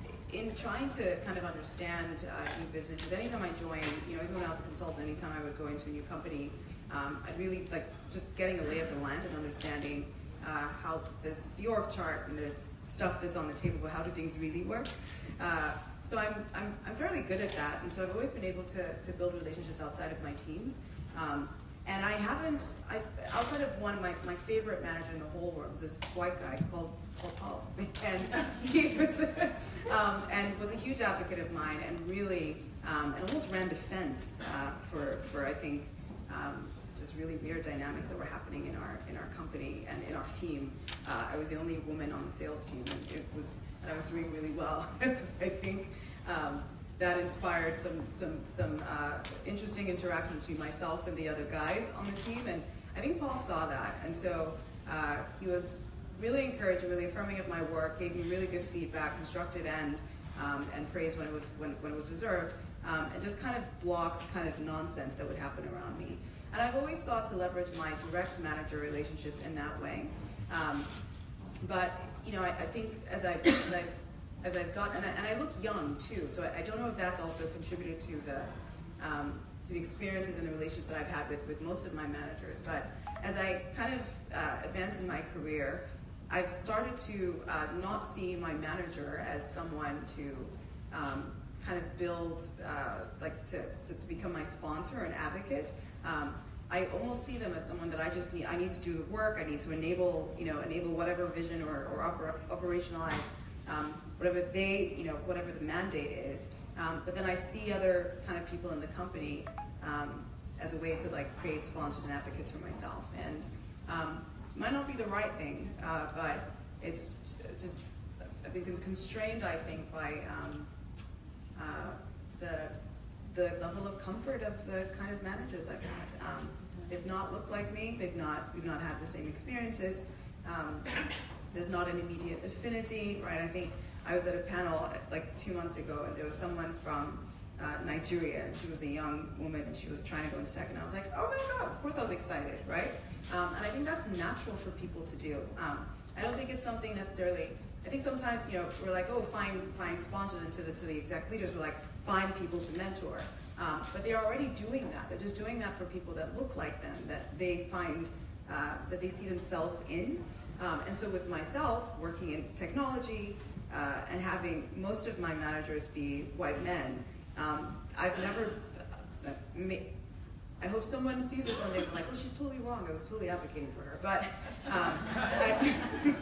in trying to kind of understand uh, new businesses, anytime I join, you know, even when I was a consultant, anytime I would go into a new company, um, I'd really like just getting a lay of the land and understanding uh, how there's the org chart and there's stuff that's on the table, but how do things really work? Uh, so I'm, I'm, I'm fairly good at that, and so I've always been able to, to build relationships outside of my teams. Um, and I haven't, I, outside of one of my, my favorite manager in the whole world, this white guy called, called Paul, and he was, um, and was a huge advocate of mine, and really, um, and almost ran defense uh, for, for I think, um, just really weird dynamics that were happening in our in our company and in our team. Uh, I was the only woman on the sales team, and it was, and I was doing really well. And so I think um, that inspired some some some uh, interesting interaction between myself and the other guys on the team. And I think Paul saw that, and so uh, he was really encouraging, really affirming of my work, gave me really good feedback, constructive and um, and praise when it was when when it was deserved, um, and just kind of blocked kind of nonsense that would happen around me. And I've always sought to leverage my direct manager relationships in that way. Um, but, you know, I, I think as I've, as I've, as I've gotten, and I, and I look young too, so I, I don't know if that's also contributed to the, um, to the experiences and the relationships that I've had with, with most of my managers. But as I kind of uh, advance in my career, I've started to uh, not see my manager as someone to um, kind of build, uh, like to, to, to become my sponsor or an advocate. Um, I almost see them as someone that I just need, I need to do the work, I need to enable, you know, enable whatever vision or, or oper, operationalize um, whatever they, you know, whatever the mandate is. Um, but then I see other kind of people in the company um, as a way to like create sponsors and advocates for myself. And um, might not be the right thing, uh, but it's just, I've been constrained, I think, by um, uh, the the level of comfort of the kind of managers I've had. Um, they've not looked like me, they've not, we've not had the same experiences. Um, there's not an immediate affinity, right? I think I was at a panel like two months ago and there was someone from uh, Nigeria, and she was a young woman and she was trying to go into tech, and I was like, oh my God, of course I was excited, right? Um, and I think that's natural for people to do. Um, I don't think it's something necessarily, I think sometimes, you know, we're like, oh, find, find sponsors, and to the, to the exec leaders, we're like, find people to mentor. Um, but they're already doing that. They're just doing that for people that look like them, that they find, uh, that they see themselves in. Um, and so with myself, working in technology, uh, and having most of my managers be white men, um, I've never, uh, ma- I hope someone sees this one day and like, oh, she's totally wrong. I was totally advocating for her. But um, I,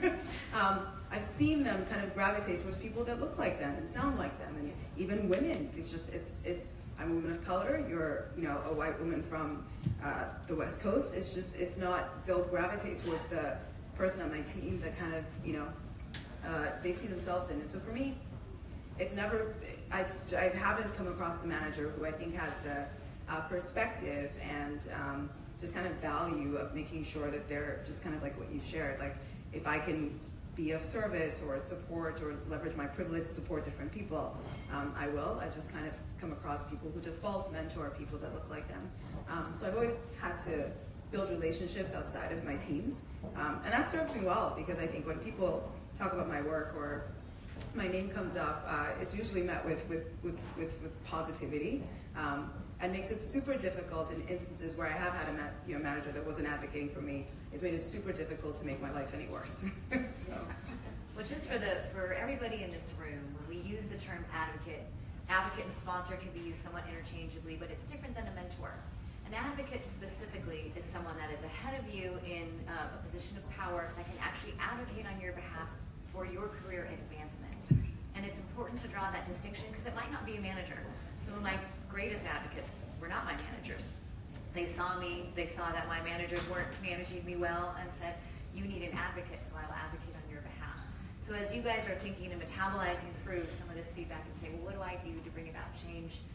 um, I've seen them kind of gravitate towards people that look like them and sound like them, and even women. It's just, it's, it's. I'm a woman of color. You're, you know, a white woman from uh, the West Coast. It's just, it's not. They'll gravitate towards the person on my team that kind of, you know, uh, they see themselves in. And so for me, it's never. I, I haven't come across the manager who I think has the Uh, perspective and um, just kind of value of making sure that they're just kind of like what you shared. Like if I can be of service or support or leverage my privilege to support different people, um, I will. I just kind of come across people who default mentor people that look like them. Um, so I've always had to build relationships outside of my teams. Um, and that served me well, because I think when people talk about my work or my name comes up, uh, it's usually met with, with, with, with, with positivity. Um, and makes it super difficult in instances where I have had a ma- you know, manager that wasn't advocating for me. It's made it super difficult to make my life any worse. So. Well, just for the for everybody in this room, when we use the term advocate, advocate and sponsor can be used somewhat interchangeably, but it's different than a mentor. An advocate specifically is someone that is ahead of you in uh, a position of power that can actually advocate on your behalf for your career advancement. And it's important to draw that distinction because it might not be a manager. Some of my greatest advocates were not my managers. They saw me, they saw that my managers weren't managing me well and said, you need an advocate, so I will advocate on your behalf. So as you guys are thinking and metabolizing through some of this feedback and saying, well, what do I do to bring about change?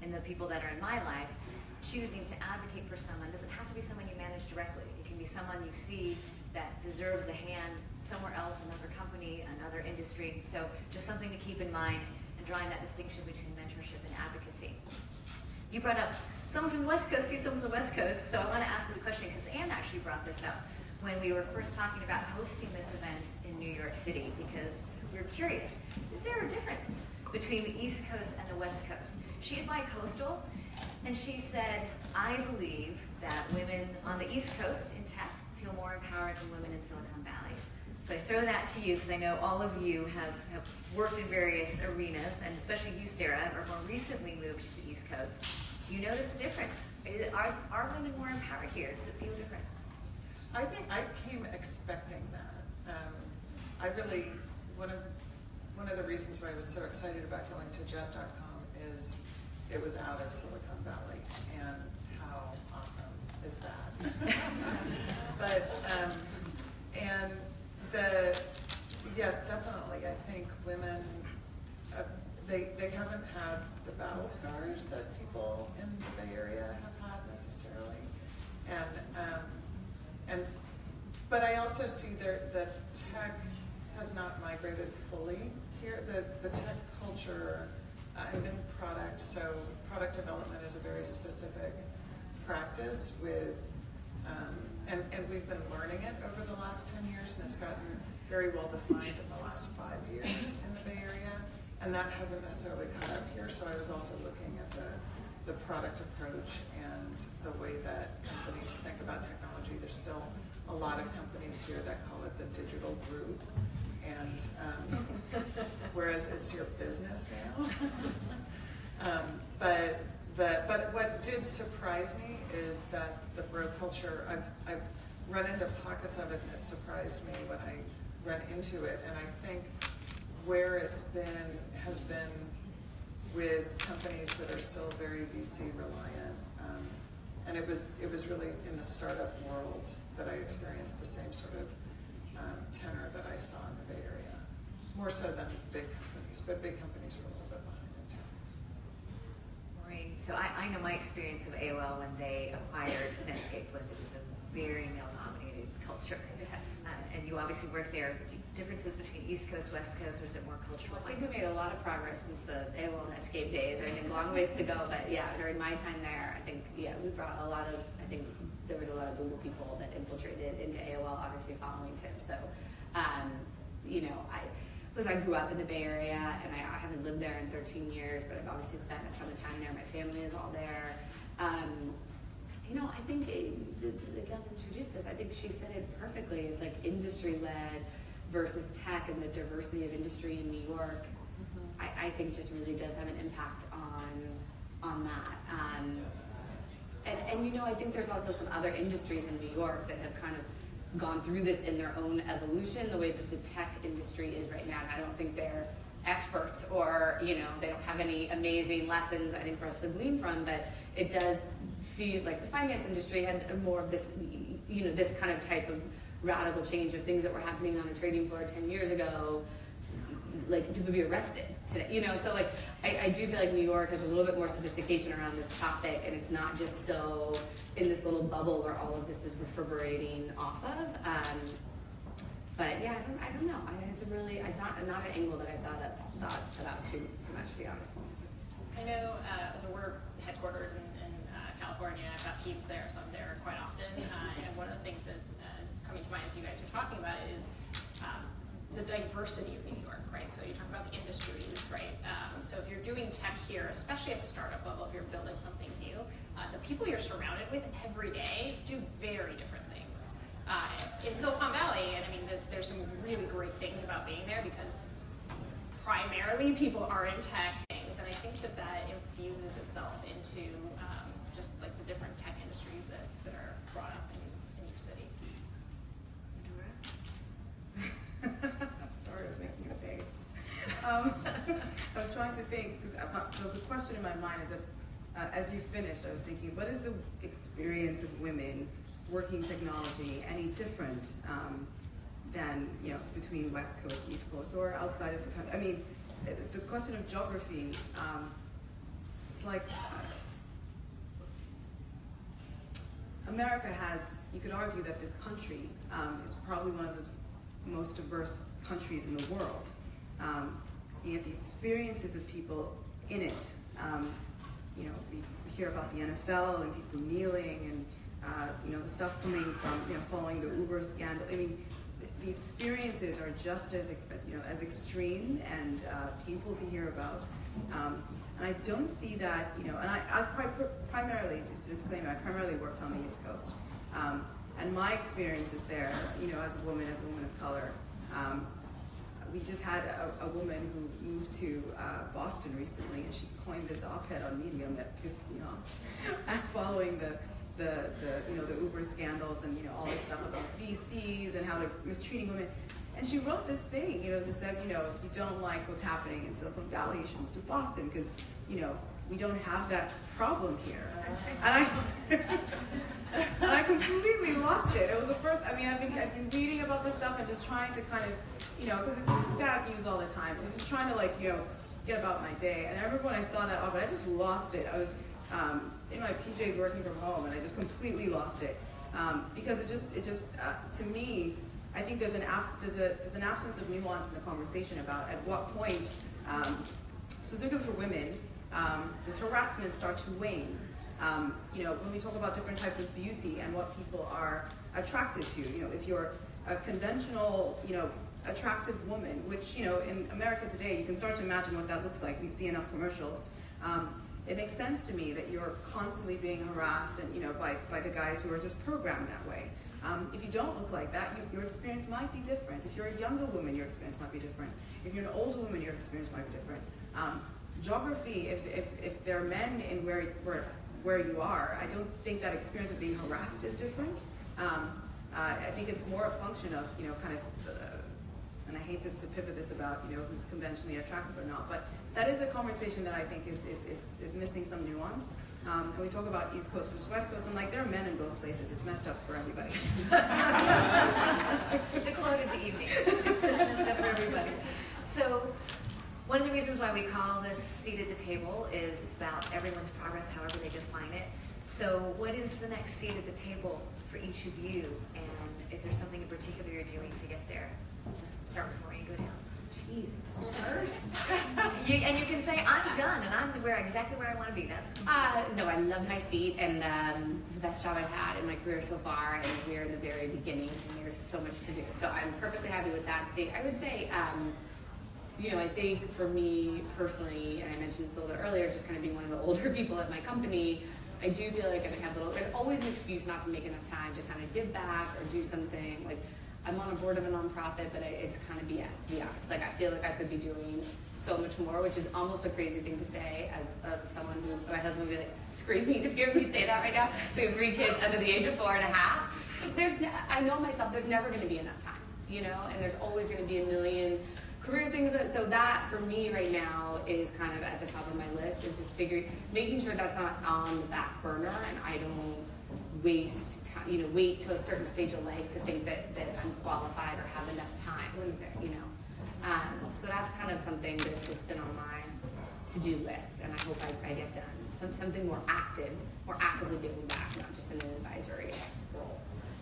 and the people that are in my life, choosing to advocate for someone doesn't have to be someone you manage directly. It can be someone you see that deserves a hand somewhere else, another company, another industry. So just something to keep in mind and drawing that distinction between mentorship and advocacy. You brought up someone from the West Coast, see someone from the West Coast, so I want to ask this question because Anne actually brought this up when we were first talking about hosting this event in New York City, because we were curious, is there a difference between the East Coast and the West Coast? She's bi-coastal, and she said, I believe that women on the East Coast in tech feel more empowered than women in Silicon Valley. So I throw that to you because I know all of you have, have worked in various arenas, and especially you, Sarah, or more recently moved to the East Coast. Do you notice a difference? Are, are women more empowered here? Does it feel different? I think I came expecting that. Um, I really, one of, one of the reasons why I was so excited about going to jet dot com is it was out of Silicon Valley, and how awesome is that? But, um, and the, yes, definitely, I think women, uh, they, they haven't had the battle scars that people in the Bay Area have had necessarily. And, um, and, but I also see there that tech has not migrated fully here. The, the tech culture, uh, and in product, so product development is a very specific practice with, um, and, and we've been learning it over the last ten years, and it's gotten very well defined in the last five years in the Bay Area, and that hasn't necessarily caught up here. So I was also looking at the, the product approach and the way that companies think about technology. There's still a lot of companies here that call it the digital group, and um, whereas it's your business now. um, but the but what did surprise me is that the bro culture. I've I've run into pockets of it, and it surprised me when I run into it. And I think where it's been has been with companies that are still very V C reliant. Um, and it was it was really in the startup world that I experienced the same sort of um, tenor that I saw in the Bay Area, more so than big companies. But big companies are a little bit behind in tech. Maureen, so I, I know my experience of A O L when they acquired Netscape was it was a very male-dominated culture. Yes. Uh, and you obviously worked there. Differences between East Coast, West Coast, or is it more cultural? I think we made a lot of progress since the A O L Netscape days. I think a long ways to go, but yeah, during my time there, I think, yeah, we brought a lot of, I think there was a lot of Google people that infiltrated into A O L, obviously following Tim. So, um, you know, I, listen, I grew up in the Bay Area, and I, I haven't lived there in thirteen years, but I've obviously spent a ton of time there. My family is all there. Um, you know, I think it, the, the gal that introduced us, I think she said it perfectly. It's like industry-led versus tech, and the diversity of industry in New York, mm-hmm. I, I think just really does have an impact on on that. Um, and, and you know, I think there's also some other industries in New York that have kind of gone through this in their own evolution, the way that the tech industry is right now. And I don't think they're experts, or, you know, they don't have any amazing lessons, I think, for us to glean from, but it does feel like the finance industry had more of this, you know, this kind of type of radical change of things that were happening on a trading floor ten years ago, like people would be arrested today, you know, so like I, I do feel like New York has a little bit more sophistication around this topic, and it's not just so in this little bubble where all of this is reverberating off of. Um, but yeah, I don't, I don't know. I, it's a really, I not not an angle that I've thought of, thought about too too much, to be honest. I know, uh, so we're headquartered in, in uh, California. I've got teams there, so I'm there quite often. Uh, and one of the things that uh, is coming to mind as you guys are talking about it is um, the diversity of New York, right? So you talk about the industries, right? Um, so if you're doing tech here, especially at the startup level, if you're building something new, uh, the people you're surrounded with every day do very different things. Uh, in Silicon Valley, and I mean, the, there's some really great things about being there because primarily people are in tech things, and I think that that infuses itself into um, just like the different tech industries that, that are brought up in, in each city. Sorry, I was making a face. Um, I was trying to think, because there was a question in my mind as, a, uh, as you finished, I was thinking, what is the experience of women working technology any different um, than, you know, between West Coast, East Coast, or outside of the country? I mean, the question of geography, um, it's like uh, America has, you could argue that this country um, is probably one of the most diverse countries in the world. Um, yet the experiences of people in it, um, you know, we hear about the N F L and people kneeling and, uh, you know, the stuff coming from, you know, following the Uber scandal. I mean, the, the experiences are just as, you know, as extreme and uh, painful to hear about. Um, and I don't see that, you know, and I, I pri primarily, just disclaimer, I primarily worked on the East Coast. Um, and my experiences there, you know, as a woman, as a woman of color, um, we just had a, a woman who moved to uh, Boston recently, and she coined this op-ed on Medium that pissed me off, following the, the, the, you know, the Uber scandals and, you know, all this stuff about V Cs and how they're mistreating women. And she wrote this thing, you know, that says, you know, if you don't like what's happening in Silicon Valley, you should move to Boston because, you know, we don't have that problem here. And I, and I completely lost it. It was the first, I mean, I've been, I've been reading about this stuff and just trying to kind of, you know, because it's just bad news all the time. So I was just trying to, like, you know, get about my day. And I remember when I saw that op-ed, I just lost it. I was um, in my P Js working from home, and I just completely lost it. Um, because it just, it just, uh, to me, I think there's an, abs there's, a, there's an absence of nuance in the conversation about at what point, um, specifically for women, um, does harassment start to wane? Um, you know, when we talk about different types of beauty and what people are attracted to, you know, if you're a conventional, you know, attractive woman, which, you know, in America today, you can start to imagine what that looks like. We see enough commercials. Um, it makes sense to me that you're constantly being harassed and, you know, by, by the guys who are just programmed that way. Um, if you don't look like that, you, your experience might be different. If you're a younger woman, your experience might be different. If you're an older woman, your experience might be different. Um, geography, if, if, if there are men in where, where, where you are, I don't think that experience of being harassed is different. Um, uh, I think it's more a function of, you know, kind of, uh, and I hate to, to pivot this about, you know, who's conventionally attractive or not, but that is a conversation that I think is, is, is, is missing some nuance. Um, and we talk about East Coast versus West Coast, and like, there are men in both places. It's messed up for everybody. The quote of the evening. It's just messed up for everybody. So, one of the reasons why we call this Seat at the Table is it's about everyone's progress, however they define it. So, what is the next seat at the table for each of you? And is there something in particular you're doing to get there? Just start with Maureen, go down. Jeez, first. you, and you can say, I'm done, and I'm where exactly where I want to be. That's Uh, no, I love my seat, and um, it's the best job I've had in my career so far, and we're in the very beginning, and there's so much to do. So I'm perfectly happy with that seat. I would say, um, you know, I think for me personally, and I mentioned this a little bit earlier, just kind of being one of the older people at my company, I do feel like I have little, there's always an excuse not to make enough time to kind of give back or do something. Like, I'm on a board of a nonprofit, but it's kind of B S, to be honest. Like, I feel like I could be doing so much more, which is almost a crazy thing to say as uh, someone who, my husband would be like screaming if you hear me say that right now. So we have three kids under the age of four and a half. There's, I know myself, there's never gonna be enough time, you know, and there's always gonna be a million career things. That, so that, for me right now, is kind of at the top of my list, of just figuring, making sure that's not on the back burner and I don't waste time, you know, wait to a certain stage of life to think that, that I'm qualified or have enough time. What is it, you know? Um, so that's kind of something that, that's been on my to-do list, and I hope I, I get done. Some, something more active, more actively giving back, not just in an advisory role.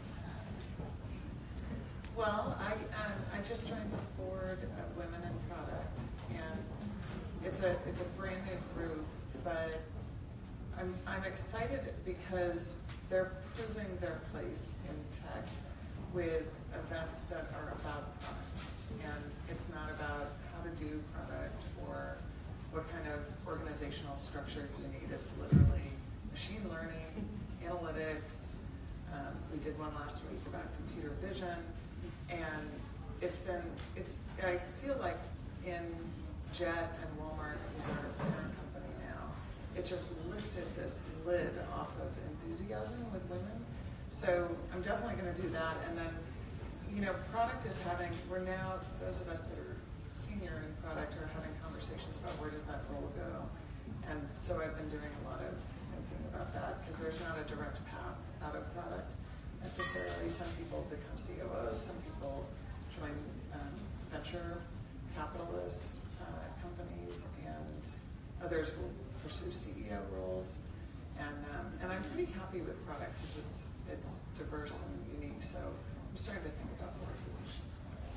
Well, I, um, I just joined the board of Women in Product, and it's a, it's a brand new group, but I'm, I'm excited because they're proving their place in tech with events that are about products. And it's not about how to do product or what kind of organizational structure you need. It's literally machine learning, analytics. Um, we did one last week about computer vision. And it's been, it's, I feel like in Jet and Walmart, who's our parent company now, it just lifted this lid off of enthusiasm with women. So I'm definitely going to do that. And then, you know, product is having, we're now, those of us that are senior in product are having conversations about where does that role go. And so I've been doing a lot of thinking about that because there's not a direct path out of product necessarily. Some people become C O Os, some people join um, venture capitalist uh, companies, and others will pursue C E O roles. And, um, and I'm pretty happy with product because it's, it's diverse and unique. So I'm starting to think about board positions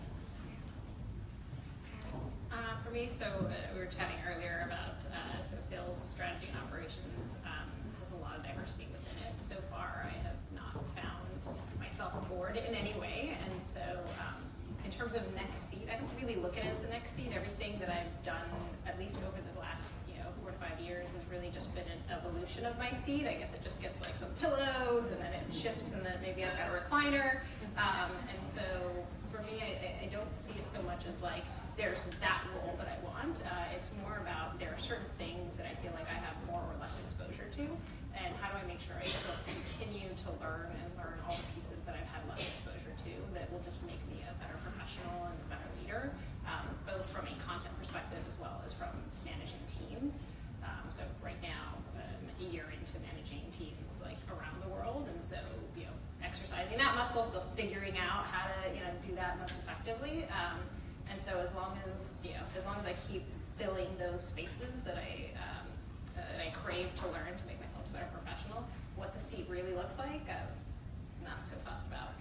more. Uh, for me, so uh, we were chatting earlier about uh, so sales strategy and operations um, has a lot of diversity within it. So far, I have not found myself bored in any way, and so um, in terms of next seat, I don't really look at it as the next seat. Everything that I've done, at least over the last you know four to five years, has really just been an evolution of my seat. I guess it just gets like some pillows, and then it shifts, and then maybe I've got a recliner. Um, and so for me, I, I don't see it so much as like there's that role that I want. Uh, it's more about there are certain things that I feel like I have more or less exposure to, and how do I make sure I still continue to learn and learn all the pieces that I've had less exposure to that will just make me a better professional and a better leader, um, both from a content perspective as well as from managing teams. Um, so right now, um, a year into managing teams like around the world, and so you know, exercising that muscle, still figuring out how to you know do that most effectively. Um, And so as long as, you know, as long as I keep filling those spaces that I, um, uh, that I crave to learn to make myself a better professional, what the seat really looks like, I'm not so fussed about.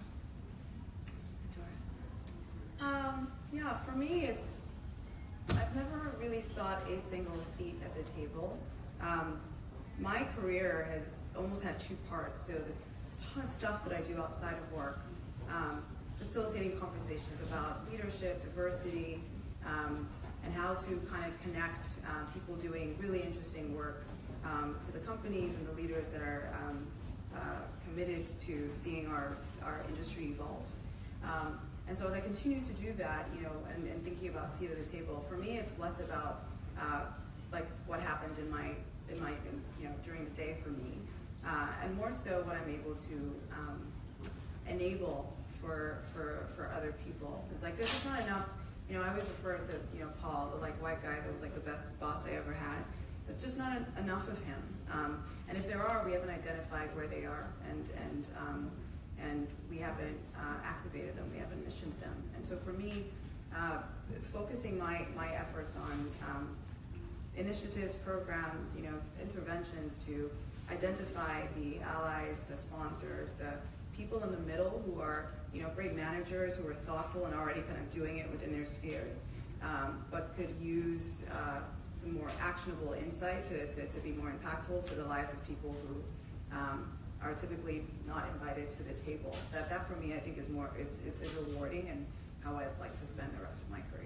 Um, yeah, for me, it's, I've never really sought a single seat at the table. Um, my career has almost had two parts, so there's a ton of stuff that I do outside of work. Um, facilitating conversations about leadership, diversity, um, and how to kind of connect uh, people doing really interesting work um, to the companies and the leaders that are um, uh, committed to seeing our, our industry evolve. Um, and so as I continue to do that, you know, and, and thinking about seat at the table, for me it's less about uh, like what happens in my, in my in, you know, during the day for me, uh, and more so what I'm able to um, enable for, for, for other people. It's like, there's just not enough, you know, I always refer to, you know, Paul, the like white guy that was like the best boss I ever had. There's just not en enough of him. Um, and if there are, we haven't identified where they are, and, and, um, and we haven't uh, activated them, we haven't missioned them. And so for me, uh, focusing my, my efforts on um, initiatives, programs, you know, interventions to identify the allies, the sponsors, the people in the middle who are, you know, great managers who are thoughtful and already kind of doing it within their spheres, um, but could use uh, some more actionable insight to, to, to be more impactful to the lives of people who um, are typically not invited to the table. That, that for me, I think is more is, is, is rewarding and how I'd like to spend the rest of my career.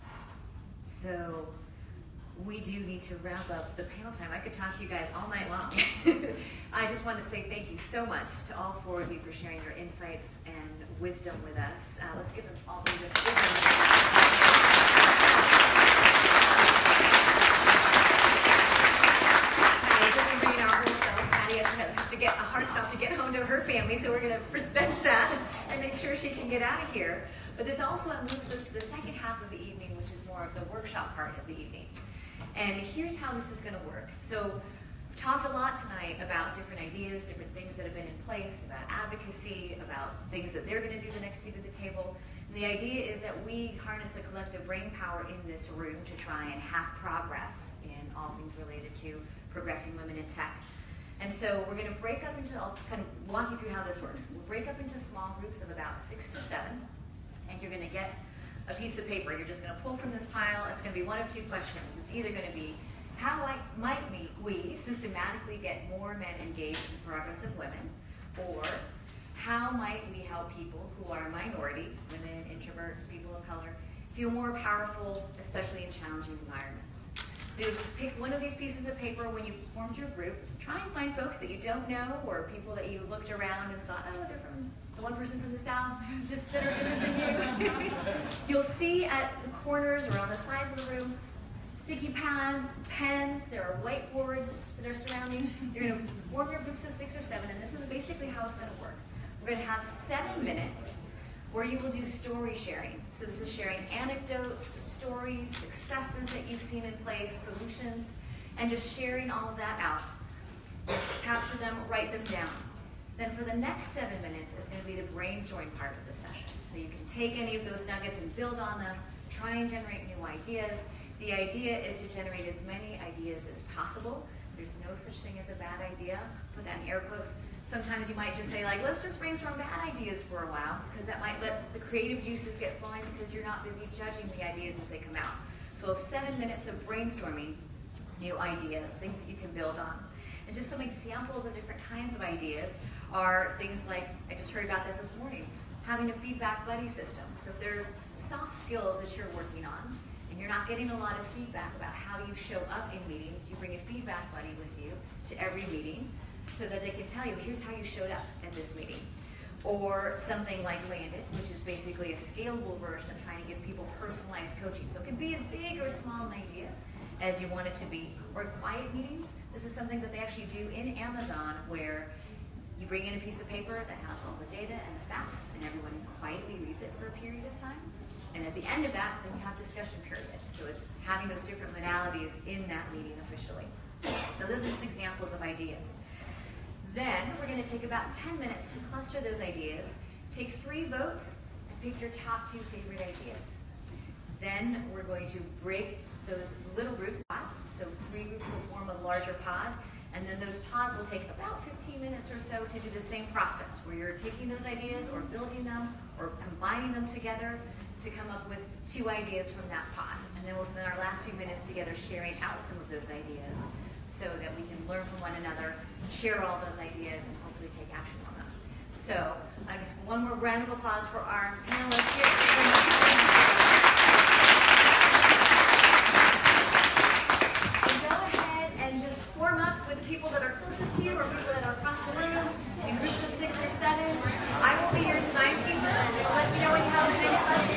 So we do need to wrap up the panel time. I could talk to you guys all night long. I just want to say thank you so much to all four of you for sharing your insights and wisdom with us. Uh, let's give them all a good Patty doesn't bring our whole self. Patty has to get a hard stop to get home to her family, so we're going to respect that and make sure she can get out of here. But this also moves us to the second half of the evening, which is more of the workshop part of the evening. And here's how this is going to work. So we've talked a lot tonight about different ideas, different things that have been in place, about advocacy, about things that they're going to do the next seat at the table. And the idea is that we harness the collective brain power in this room to try and have progress in all things related to progressing women in tech. And so we're going to break up into, I'll kind of walk you through how this works. We'll break up into small groups of about six to seven, and you're going to get a piece of paper. You're just going to pull from this pile. It's going to be one of two questions. It's either going to be, how might we, we systematically get more men engaged in the progress of women? Or, how might we help people who are a minority, women, introverts, people of color, feel more powerful, especially in challenging environments? So you'll just pick one of these pieces of paper when you formed your group. Try and find folks that you don't know, or people that you looked around and saw, oh, they're from the one person from the South, just that are different than you. You'll see at the corners or on the sides of the room, sticky pads, pens, there are whiteboards that are surrounding. You're going to form your groups of six or seven, and this is basically how it's going to work. We're going to have seven minutes where you will do story sharing. So this is sharing anecdotes, stories, successes that you've seen in place, solutions, and just sharing all of that out. Capture them, write them down. Then for the next seven minutes, it's going to be the brainstorming part of the session. So you can take any of those nuggets and build on them, try and generate new ideas, The idea is to generate as many ideas as possible. There's no such thing as a bad idea. Put that in air quotes. Sometimes you might just say, like, let's just brainstorm bad ideas for a while, because that might let the creative juices get flowing because you're not busy judging the ideas as they come out. So seven minutes of brainstorming new ideas, things that you can build on. And just some examples of different kinds of ideas are things like, I just heard about this this morning, having a feedback buddy system. So if there's soft skills that you're working on, and you're not getting a lot of feedback about how you show up in meetings, you bring a feedback buddy with you to every meeting so that they can tell you, here's how you showed up at this meeting. Or something like Landed, which is basically a scalable version of trying to give people personalized coaching. So it can be as big or small an idea as you want it to be. Or quiet meetings, this is something that they actually do in Amazon, where you bring in a piece of paper that has all the data and the facts, and everyone quietly reads it for a period of time. And at the end of that, then you have discussion period. So it's having those different modalities in that meeting officially. So those are just examples of ideas. Then we're going to take about ten minutes to cluster those ideas, take three votes, and pick your top two favorite ideas. Then we're going to break those little groups, pods, so three groups will form a larger pod, and then those pods will take about fifteen minutes or so to do the same process, where you're taking those ideas or building them or combining them together to come up with two ideas from that pod. And then we'll spend our last few minutes together sharing out some of those ideas so that we can learn from one another, share all those ideas, and hopefully take action on them. So uh, just one more round of applause for our panelists here. And go ahead and just form up with the people that are closest to you or people that are across the room in groups of six or seven. I will be your timekeeper. I'll let you know when you have a minute left.